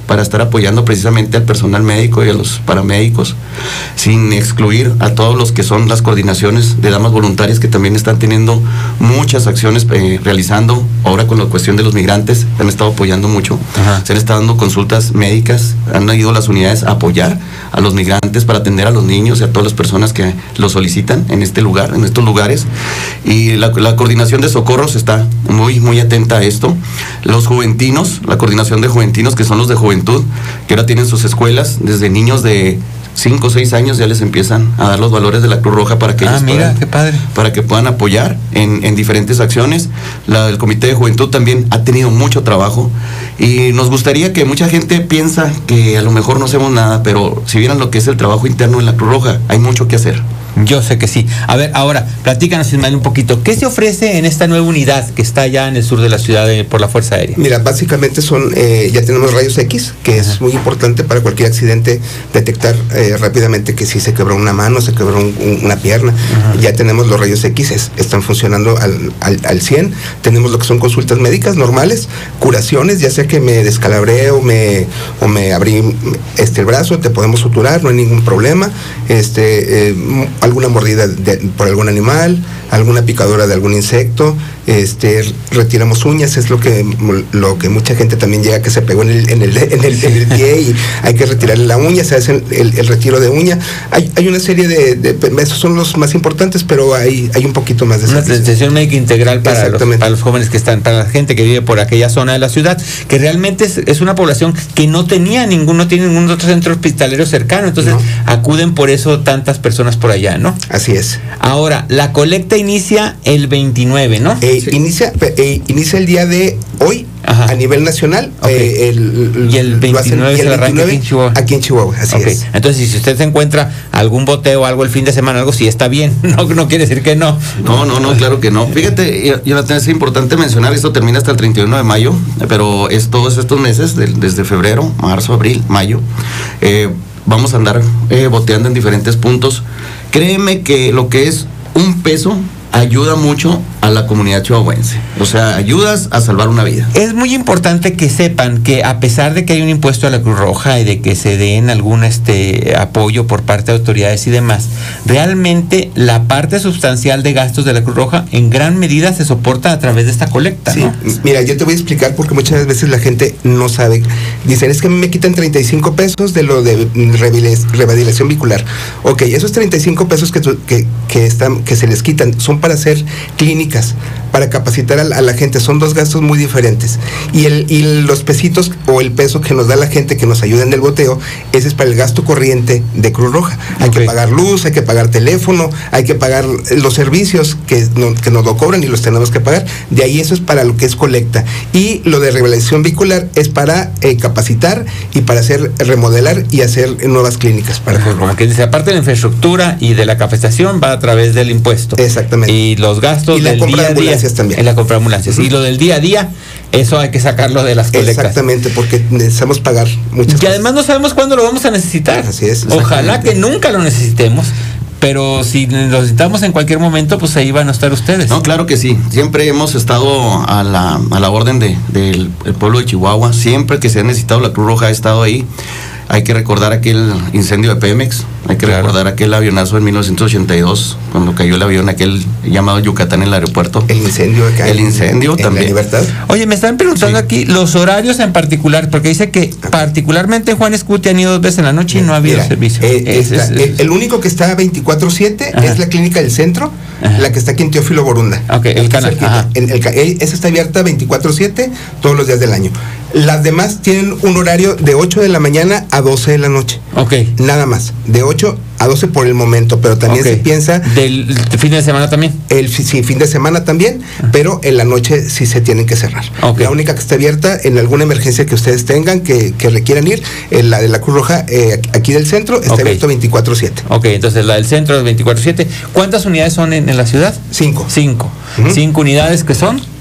para estar apoyando precisamente al personal médico y a los paramédicos, sin excluir a todos los que son las coordinaciones de damas voluntarias que también están teniendo muchas acciones eh, realizando. Ahora con la cuestión de los migrantes, han estado apoyando mucho. Ajá. Se han estado dando consultas médicas, han ido las unidades a apoyar a los migrantes para atender a los niños y a todas las personas que lo solicitan en este lugar, en estos lugares. Y la, la coordinación de socorros está muy, muy atenta a esto. Los juventinos, la coordinación de juventinos, que son los de juventud, que ahora tienen sus escuelas, desde niños de cinco o seis años ya les empiezan a dar los valores de la Cruz Roja para que
ah,
ellos
mira,
puedan,
qué padre.
para que puedan apoyar en, en diferentes acciones. La, el Comité de Juventud también ha tenido mucho trabajo y nos gustaría que mucha gente piensa que a lo mejor no hacemos nada, pero si vieran lo que es el trabajo interno en la Cruz Roja, hay mucho que hacer.
Yo sé que sí. A ver, ahora, platícanos, Ismael, un poquito. ¿Qué se ofrece en esta nueva unidad que está allá en el sur de la ciudad de, por la Fuerza Aérea?
Mira, básicamente son, eh, ya tenemos rayos X, que Ajá. es muy importante para cualquier accidente detectar eh, rápidamente que si se quebró una mano, se quebró un, un, una pierna. Ajá. Ya tenemos los rayos X, es, están funcionando al, al, al cien. Tenemos lo que son consultas médicas normales, curaciones, ya sea que me descalabré o me, o me abrí este, el brazo, te podemos suturar, no hay ningún problema. Este... Eh, alguna mordida de, por algún animal, alguna picadura de algún insecto, este, retiramos uñas, es lo que lo que mucha gente también llega que se pegó en el, en el, en el, en el pie y hay que retirarle la uña, se hace el, el, el retiro de uña. Hay, hay una serie de, de, esos son los más importantes, pero hay, hay un poquito más de
una atención médica integral para los, para los jóvenes que están, para la gente que vive por aquella zona de la ciudad, que realmente es, es una población que no tenía ningún, no tiene ningún otro centro hospitalario cercano, entonces no. acuden por eso tantas personas por allá, ¿no?
Así es.
Ahora, la colecta inicia el veintinueve, ¿no?
Eh, sí. inicia, eh, inicia el día de hoy. Ajá. A nivel nacional.
Okay.
eh, el,
y el veintinueve se arranca aquí en Chihuahua.
Aquí en Chihuahua, así okay. es.
Entonces, si usted se encuentra algún boteo o algo el fin de semana, algo sí está bien, no, no quiere decir que no.
No, no, no, claro que no. Fíjate, Jonathan, es importante mencionar, esto termina hasta el treinta y uno de mayo, pero es todos estos meses, de, desde febrero, marzo, abril, mayo, eh, vamos a andar eh, boteando en diferentes puntos. Créeme que lo que es un peso ayuda mucho a la comunidad chihuahuense. O sea, ayudas a salvar una vida.
Es muy importante que sepan que a pesar de que hay un impuesto a la Cruz Roja y de que se den algún este apoyo por parte de autoridades y demás, realmente la parte sustancial de gastos de la Cruz Roja en gran medida se soporta a través de esta colecta,
sí,
¿no?
Mira, yo te voy a explicar porque muchas veces la gente no sabe. Dicen, es que a mí me quitan treinta y cinco pesos de lo de revalidación vehicular. Ok, esos treinta y cinco pesos que, que, que, están, que se les quitan son para hacer clínicas, para capacitar a la, a la gente, son dos gastos muy diferentes. Y, el, y los pesitos o el peso que nos da la gente que nos ayuda en el boteo, ese es para el gasto corriente de Cruz Roja. Hay okay. que pagar luz, hay que pagar teléfono, hay que pagar los servicios que, no, que nos lo cobran y los tenemos que pagar. De ahí eso es para lo que es colecta. Y lo de revalidación vehicular es para eh, capacitar y para hacer remodelar y hacer nuevas clínicas para Cruz Roja.
Como que dice, aparte de la infraestructura y de la capacitación, va a través del impuesto.
Exactamente.
Y los gastos
y la
del
compra
día
de ambulancias
a día,
también.
En la compra de ambulancias. Uh-huh. Y lo del día a día, eso hay que sacarlo de las colectas.
Exactamente, porque necesitamos pagar muchas
Y
cosas.
además no sabemos cuándo lo vamos a necesitar.
Así es.
Ojalá que nunca lo necesitemos. Pero si lo necesitamos en cualquier momento, pues ahí van a estar ustedes.
No, claro que sí. Siempre hemos estado a la, a la orden de, del el pueblo de Chihuahua. Siempre que se ha necesitado, la Cruz Roja ha estado ahí. Hay que recordar aquel incendio de Pemex, hay que claro. recordar aquel avionazo en mil novecientos ochenta y dos, cuando cayó el avión aquel llamado Yucatán en el aeropuerto.
El incendio acá.
El incendio
en,
también.
En la Libertad.
Oye, me están preguntando sí. aquí los horarios en particular, porque dice que particularmente en Juan Escuti han ido dos veces en la noche y no ha habido Mira, servicio.
Eh, es, es, es, el, el único que está veinticuatro siete es la clínica del centro, ajá. la que está aquí en Teófilo Borunda.
Ok, el canal.
El, el, el, esa está abierta veinticuatro siete todos los días del año. Las demás tienen un horario de ocho de la mañana a doce de la noche.
Ok.
Nada más. De ocho a doce por el momento, pero también okay. se piensa...
¿Del fin de semana también?
El sí, fin de semana también, uh-huh. pero en la noche sí se tienen que cerrar. Okay. La única que está abierta en alguna emergencia que ustedes tengan, que, que requieran ir, en la de la Cruz Roja, eh, aquí del centro, está okay. abierto veinticuatro siete.
Ok, entonces la del centro es veinticuatro siete. ¿Cuántas unidades son en, en la ciudad?
Cinco.
Cinco. Uh-huh. Cinco unidades que son...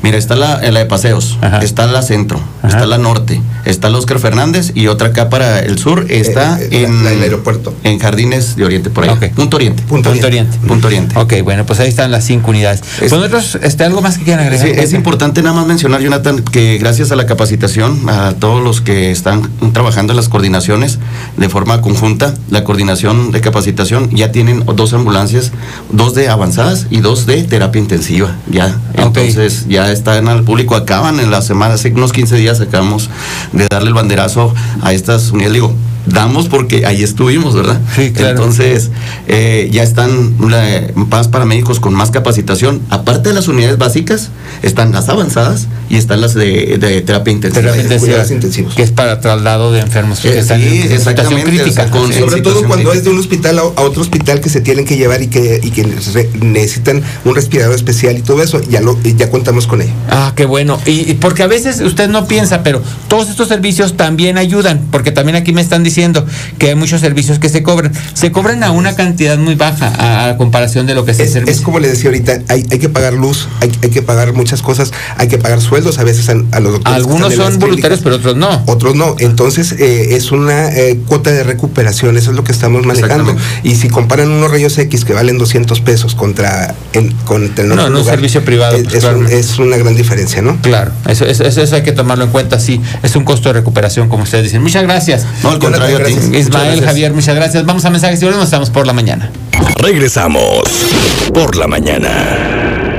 Mira, está la, la de Paseos, Ajá. está la Centro, Ajá. está la Norte, está la Óscar Fernández y otra acá para el sur está eh, eh, en
la, el aeropuerto.
En Jardines de Oriente, por ahí.
Okay.
Punto Oriente.
Punto, Punto Oriente.
Oriente. Punto Oriente.
Ok, bueno, pues ahí están las cinco unidades. Es, pues nosotros, este, ¿algo más que quieran agregar?
Sí, es importante nada más mencionar, Jonathan, que gracias a la capacitación, a todos los que están trabajando en las coordinaciones de forma conjunta, la coordinación de capacitación, ya tienen dos ambulancias, dos de avanzadas y dos de terapia intensiva, ya. Okay. Entonces, ya están al público, acaban en la semana, hace unos quince días acabamos de darle el banderazo a estas unidades. Digo, damos porque ahí estuvimos, ¿verdad?
Sí, claro.
Entonces, eh, ya están eh, más paramédicos con más capacitación. Aparte de las unidades básicas, están las avanzadas y están las de, de terapia intensiva.
Terapia intensiva, intensivos. Que es para traslado de enfermos que
eh,
están
sí,
en situación crítica.
Con, sí, sobre todo cuando crítica. Es de un hospital a, a otro hospital que se tienen que llevar y que, y que re, necesitan un respirador especial y todo eso, ya lo ya contamos con ello.
Ah, qué bueno. Y, y porque a veces usted no piensa, pero todos estos servicios también ayudan, porque también aquí me están diciendo que hay muchos servicios que se cobran. Se cobran a una cantidad muy baja a, a comparación de lo que es, es el servicio.
Es como le decía ahorita, hay, hay que pagar luz, hay, hay que pagar muchas cosas, hay que pagar sueldos a veces a, a los doctores.
Algunos son voluntarios, pero otros no.
Otros no. Entonces, eh, es una eh, cuota de recuperación, eso es lo que estamos manejando. Y si comparan unos rayos X que valen doscientos pesos contra, en, contra el
no, no, un servicio privado.
Es,
pues,
es,
claro.
un, es una gran diferencia, ¿no?
Claro, eso, eso, eso hay que tomarlo en cuenta, sí. Es un costo de recuperación, como ustedes dicen. Muchas gracias.
No, al contrario, a ti.
Ismael, muchas Javier, muchas gracias. Vamos a mensajes y volvemos, estamos por la mañana.
Regresamos por la mañana.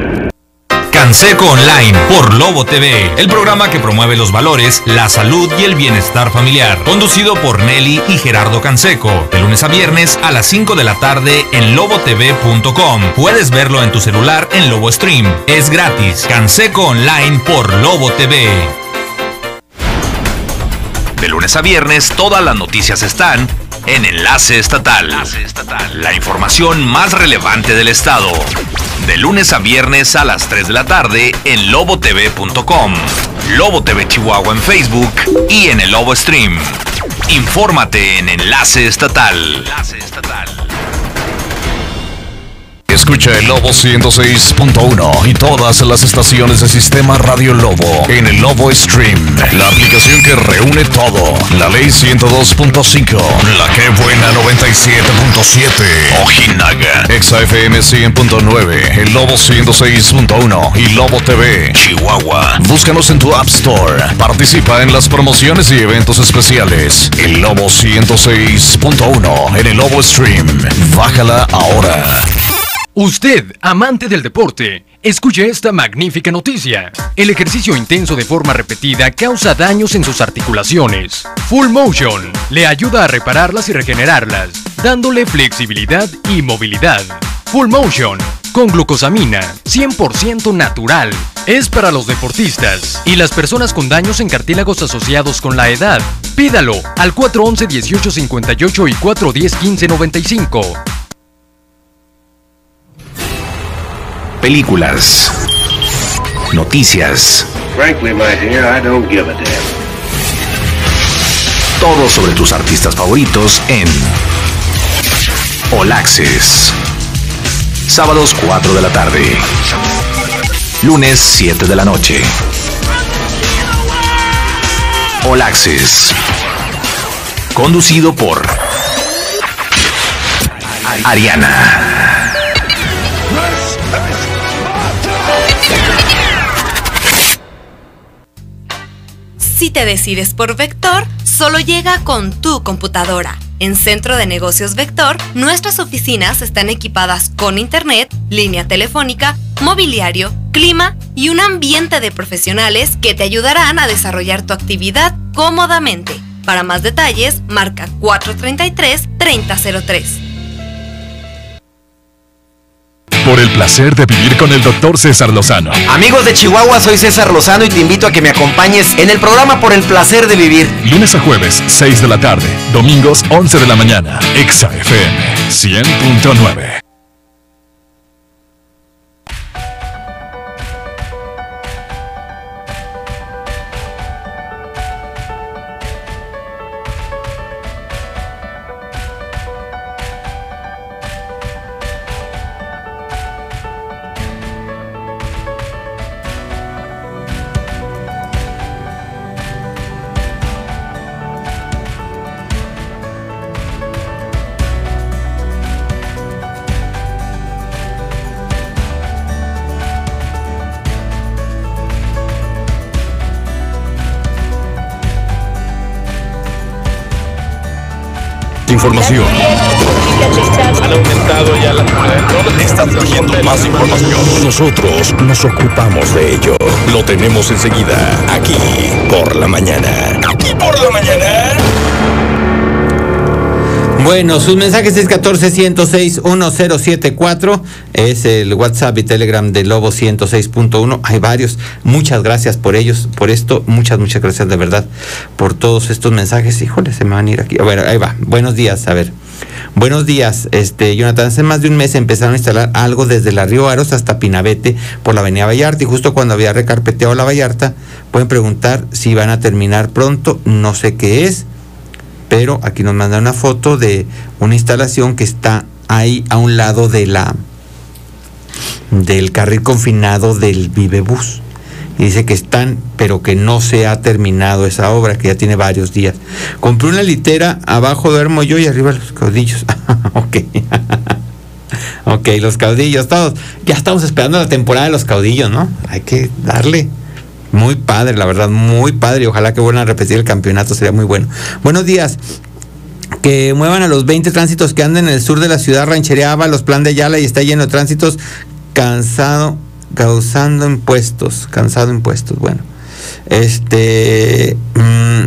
Canseco Online por Lobo T V, el programa que promueve los valores, la salud y el bienestar familiar. Conducido por Nelly y Gerardo Canseco, de lunes a viernes a las cinco de la tarde en lobo t v punto com. Puedes verlo en tu celular en Lobo Stream. Es gratis. Canseco Online por Lobo T V. De lunes a viernes, todas las noticias están en Enlace Estatal. Enlace Estatal. La información más relevante del estado. De lunes a viernes a las tres de la tarde en lobo t v punto com, Lobo T V Chihuahua en Facebook y en el Lobo Stream. Infórmate en Enlace Estatal. Enlace Estatal.
Escucha el Lobo ciento seis punto uno y todas las estaciones de Sistema Radio Lobo en el Lobo Stream, la aplicación que reúne todo. La Ley ciento dos punto cinco, La Que Buena noventa y siete punto siete, Ojinaga, Exa F M cien punto nueve, el Lobo ciento seis punto uno y Lobo T V, Chihuahua. Búscanos en tu App Store. Participa en las promociones y eventos especiales. El Lobo ciento seis punto uno en el Lobo Stream. Bájala ahora.
Usted, amante del deporte, escuche esta magnífica noticia. El ejercicio intenso de forma repetida causa daños en sus articulaciones. Full Motion le ayuda a repararlas y regenerarlas, dándole flexibilidad y movilidad. Full Motion, con glucosamina, cien por ciento natural. Es para los deportistas y las personas con daños en cartílagos asociados con la edad. Pídalo al cuatro once, dieciocho cincuenta y ocho y cuatro diez, quince noventa y cinco.
Películas, noticias.
Frankly, my dear, I don't give a damn.
Todo sobre tus artistas favoritos en All Access. Sábados cuatro de la tarde. Lunes siete de la noche. All Access. Conducido por Ariana.
Si te decides por Vector, solo llega con tu computadora. En Centro de Negocios Vector, nuestras oficinas están equipadas con internet, línea telefónica, mobiliario, clima y un ambiente de profesionales que te ayudarán a desarrollar tu actividad cómodamente. Para más detalles, marca cuatro treinta y tres, treinta cero tres.
Por el placer de vivir con el doctor César Lozano.
Amigos de Chihuahua, soy César Lozano y te invito a que me acompañes en el programa Por el placer de vivir.
Lunes a jueves, seis de la tarde. Domingos, once de la mañana. Exa F M cien punto nueve.
Información.
Han aumentado ya la...
Está surgiendo más información. Nosotros nos ocupamos de ello. Lo tenemos enseguida, aquí por la mañana. Aquí por la mañana.
Bueno, sus mensajes es catorce, ciento seis, uno cero siete cuatro, es el WhatsApp y Telegram de Lobo ciento seis punto uno. Hay varios. Muchas gracias por ellos, por esto. Muchas, muchas gracias de verdad por todos estos mensajes. Híjole, se me van a ir aquí. A ver, ahí va. Buenos días, a ver. Buenos días, este Jonathan. Hace más de un mes empezaron a instalar algo desde la Río Aros hasta Pinabete por la avenida Vallarta, y justo cuando había recarpeteado la Vallarta, pueden preguntar si van a terminar pronto. No sé qué es, pero aquí nos mandan una foto de una instalación que está ahí a un lado de la del carril confinado del Vivebus. Y dice que están, pero que no se ha terminado esa obra, que ya tiene varios días. Compré una litera, abajo duermo yo y arriba los caudillos. Ok. Ok, los caudillos, todos. Ya estamos esperando la temporada de los caudillos, ¿no? Hay que darle. Muy padre, la verdad, muy padre. Ojalá que vuelvan a repetir el campeonato, sería muy bueno. Buenos días. Que muevan a los veinte tránsitos que andan en el sur de la ciudad, Ranchería Ábalos, Plan de Ayala, y está lleno de tránsitos, cansado, causando impuestos, cansado impuestos. Bueno, este... Mmm,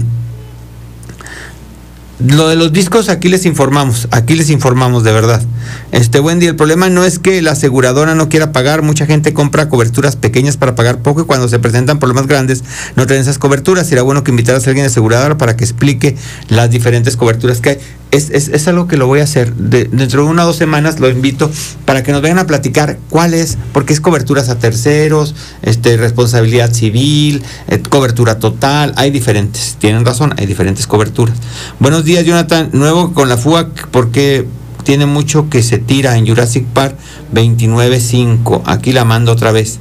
lo de los discos, aquí les informamos, aquí les informamos de verdad. Este, buen día. El problema no es que la aseguradora no quiera pagar. Mucha gente compra coberturas pequeñas para pagar poco, y cuando se presentan problemas grandes no traen esas coberturas. Será bueno que invitaras a alguien de aseguradora para que explique las diferentes coberturas que hay. Es, es, es algo que lo voy a hacer. De, dentro de una o dos semanas lo invito para que nos vengan a platicar cuál es, porque es coberturas a terceros, este, responsabilidad civil, eh, cobertura total. Hay diferentes, tienen razón, hay diferentes coberturas. Buenos días, Jonathan. Nuevo con la fuga, porque tiene mucho que se tira en Jurassic Park veintinueve cinco. Aquí la mando otra vez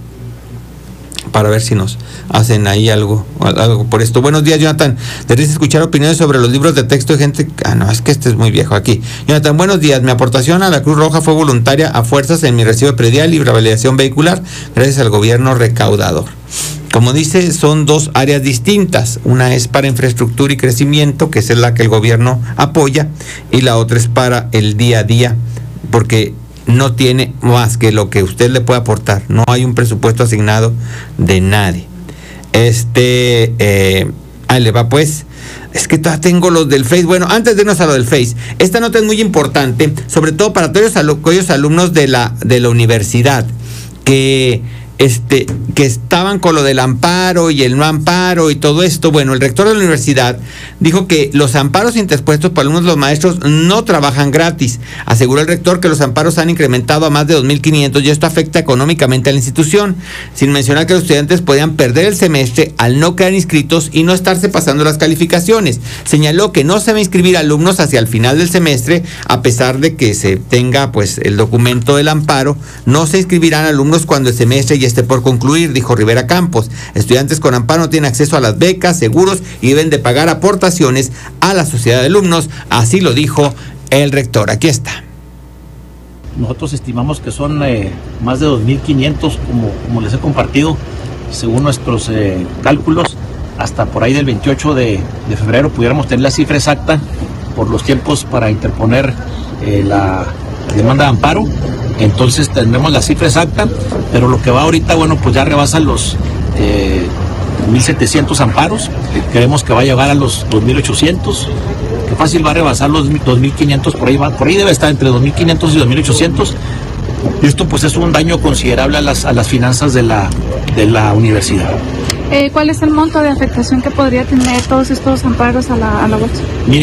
para ver si nos hacen ahí algo, algo por esto. Buenos días, Jonathan. Deberías escuchar opiniones sobre los libros de texto de gente... Ah, no, es que este es muy viejo aquí. Jonathan, buenos días. Mi aportación a la Cruz Roja fue voluntaria a fuerzas en mi recibo predial y revalidación vehicular, gracias al gobierno recaudador. Como dice, son dos áreas distintas. Una es para infraestructura y crecimiento, que es la que el gobierno apoya, y la otra es para el día a día, porque no tiene más que lo que usted le puede aportar. No hay un presupuesto asignado de nadie. Este, eh, ahí le va pues. Es que todavía tengo los del Face. Bueno, antes de irnos a lo del Face, esta nota es muy importante, sobre todo para todos aquellos alumnos de la, de la universidad que... Este, que estaban con lo del amparo y el no amparo y todo esto. Bueno, el rector de la universidad dijo que los amparos interpuestos por alumnos de los maestros no trabajan gratis. Aseguró el rector que los amparos han incrementado a más de dos mil quinientos y esto afecta económicamente a la institución, sin mencionar que los estudiantes podían perder el semestre al no quedar inscritos y no estarse pasando las calificaciones. Señaló que no se va a inscribir alumnos hacia el final del semestre, a pesar de que se tenga pues el documento del amparo. No se inscribirán alumnos cuando el semestre ya esté por concluir, dijo Rivera Campos. Estudiantes con amparo no tienen acceso a las becas, seguros y deben de pagar aportaciones a la sociedad de alumnos. Así lo dijo el rector. Aquí está.
Nosotros estimamos que son eh, más de dos mil quinientos, como, como les he compartido, según nuestros eh, cálculos. Hasta por ahí del veintiocho de febrero pudiéramos tener la cifra exacta por los tiempos para interponer eh, la demanda de amparo. Entonces tendremos la cifra exacta, pero lo que va ahorita, bueno, pues ya rebasa los eh, mil setecientos amparos. Creemos que va a llegar a los dos mil ochocientos, que fácil va a rebasar los dos mil quinientos, por ahí va, por ahí debe estar entre dos mil quinientos y dos mil ochocientos. Y esto pues es un daño considerable a las, a las finanzas de la, de la universidad.
Eh, ¿Cuál es el monto de afectación que podría tener todos estos amparos a la, a la bolsa?
Mire,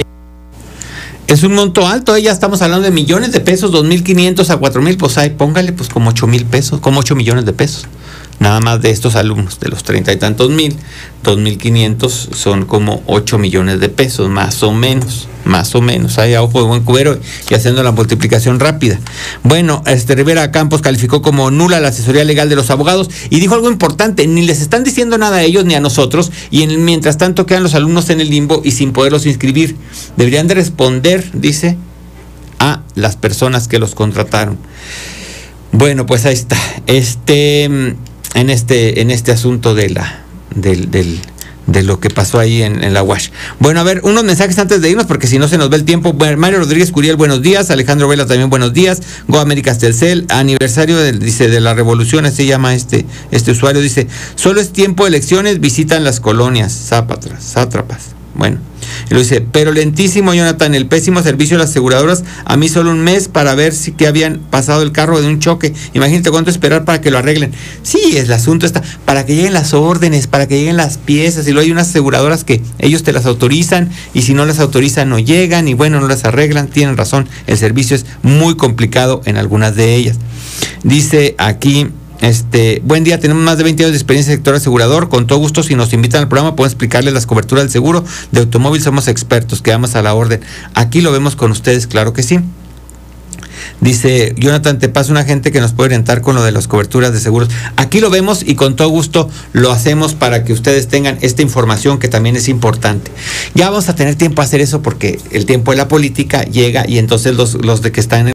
es un monto alto, ya estamos hablando de millones de pesos, dos mil quinientos a cuatro mil, pues ahí póngale pues como ocho mil pesos, como ocho millones de pesos. Nada más de estos alumnos, de los treinta y tantos mil, dos mil quinientos son como ocho millones de pesos, más o menos, más o menos, ahí a ojo de buen cubero y haciendo la multiplicación rápida. Bueno, este Rivera Campos calificó como nula la asesoría legal de los abogados y dijo algo importante: ni les están diciendo nada a ellos ni a nosotros, y en, mientras tanto quedan los alumnos en el limbo y sin poderlos inscribir. Deberían de responder, dice, a las personas que los contrataron. Bueno, pues ahí está. Este... en este en este asunto de la del, del de lo que pasó ahí en, en la U A S H. Bueno, a ver, unos mensajes antes de irnos, porque si no se nos ve el tiempo. Bueno, Mario Rodríguez Curiel, buenos días. Alejandro Vela también, buenos días. Go Américas Telcel, aniversario del, dice, de la revolución, así se llama este, este usuario. Dice, solo es tiempo de elecciones, visitan las colonias, zápatras, sátrapas. Bueno, y lo dice, pero lentísimo, Jonathan, el pésimo servicio de las aseguradoras, a mí solo un mes para ver si que habían pasado el carro de un choque. Imagínate cuánto esperar para que lo arreglen. Sí, el asunto está, para que lleguen las órdenes, para que lleguen las piezas, y luego hay unas aseguradoras que ellos te las autorizan, y si no las autorizan no llegan, y bueno, no las arreglan. Tienen razón, el servicio es muy complicado en algunas de ellas. Dice aquí, Este, buen día, tenemos más de veinte años de experiencia en el sector asegurador. Con todo gusto, si nos invitan al programa, podemos explicarles las coberturas del seguro de automóvil. Somos expertos, quedamos a la orden. Aquí lo vemos con ustedes, claro que sí. Dice, Jonathan, te pasa un agente que nos puede orientar con lo de las coberturas de seguros. Aquí lo vemos y con todo gusto lo hacemos para que ustedes tengan esta información que también es importante. Ya vamos a tener tiempo a hacer eso porque el tiempo de la política llega y entonces los, los de que están en